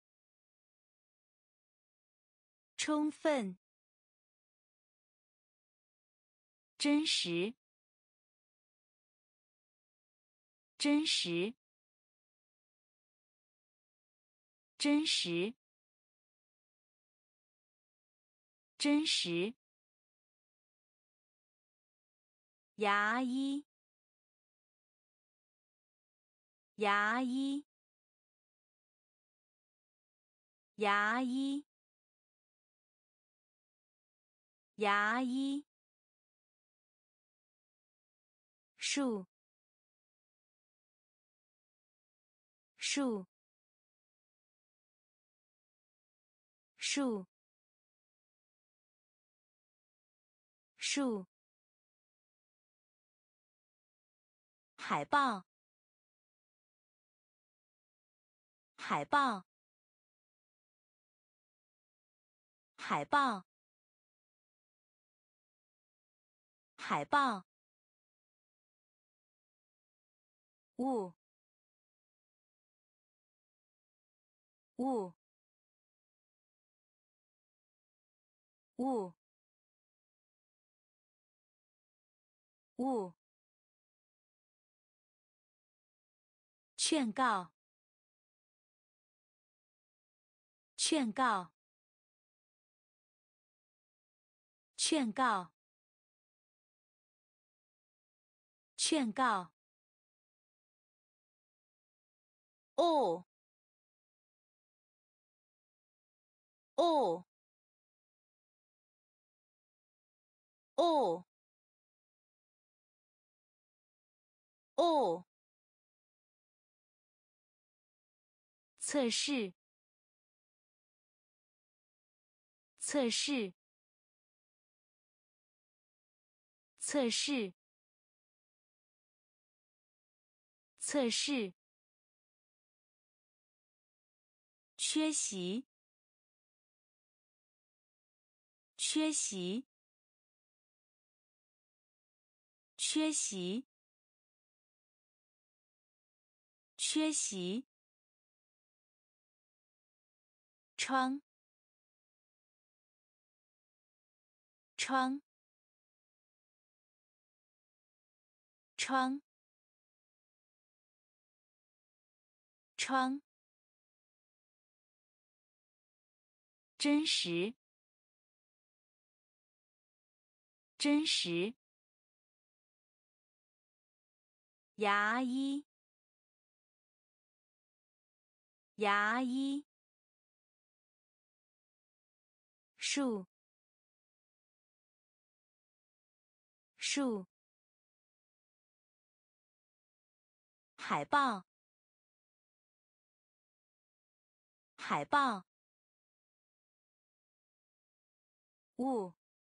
[SPEAKER 1] 充分，真实，真实，真实，真实，牙医，牙医，牙医，牙医，树，树，树，树，海报，海报，海报，海报， 物物物物劝告劝告劝告劝告哦哦哦哦测试测试测试测试缺席缺席缺席缺席窗窗窗窗真实真实牙医牙医树树海报海报物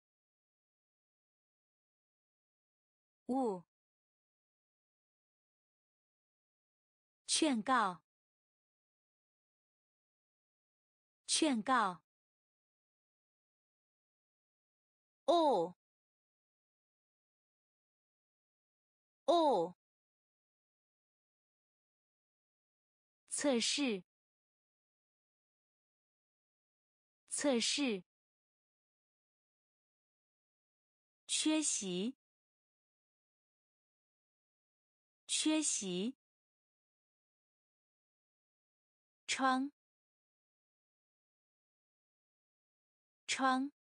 [SPEAKER 1] 物劝告劝告哦哦测试测试缺席缺席窗窗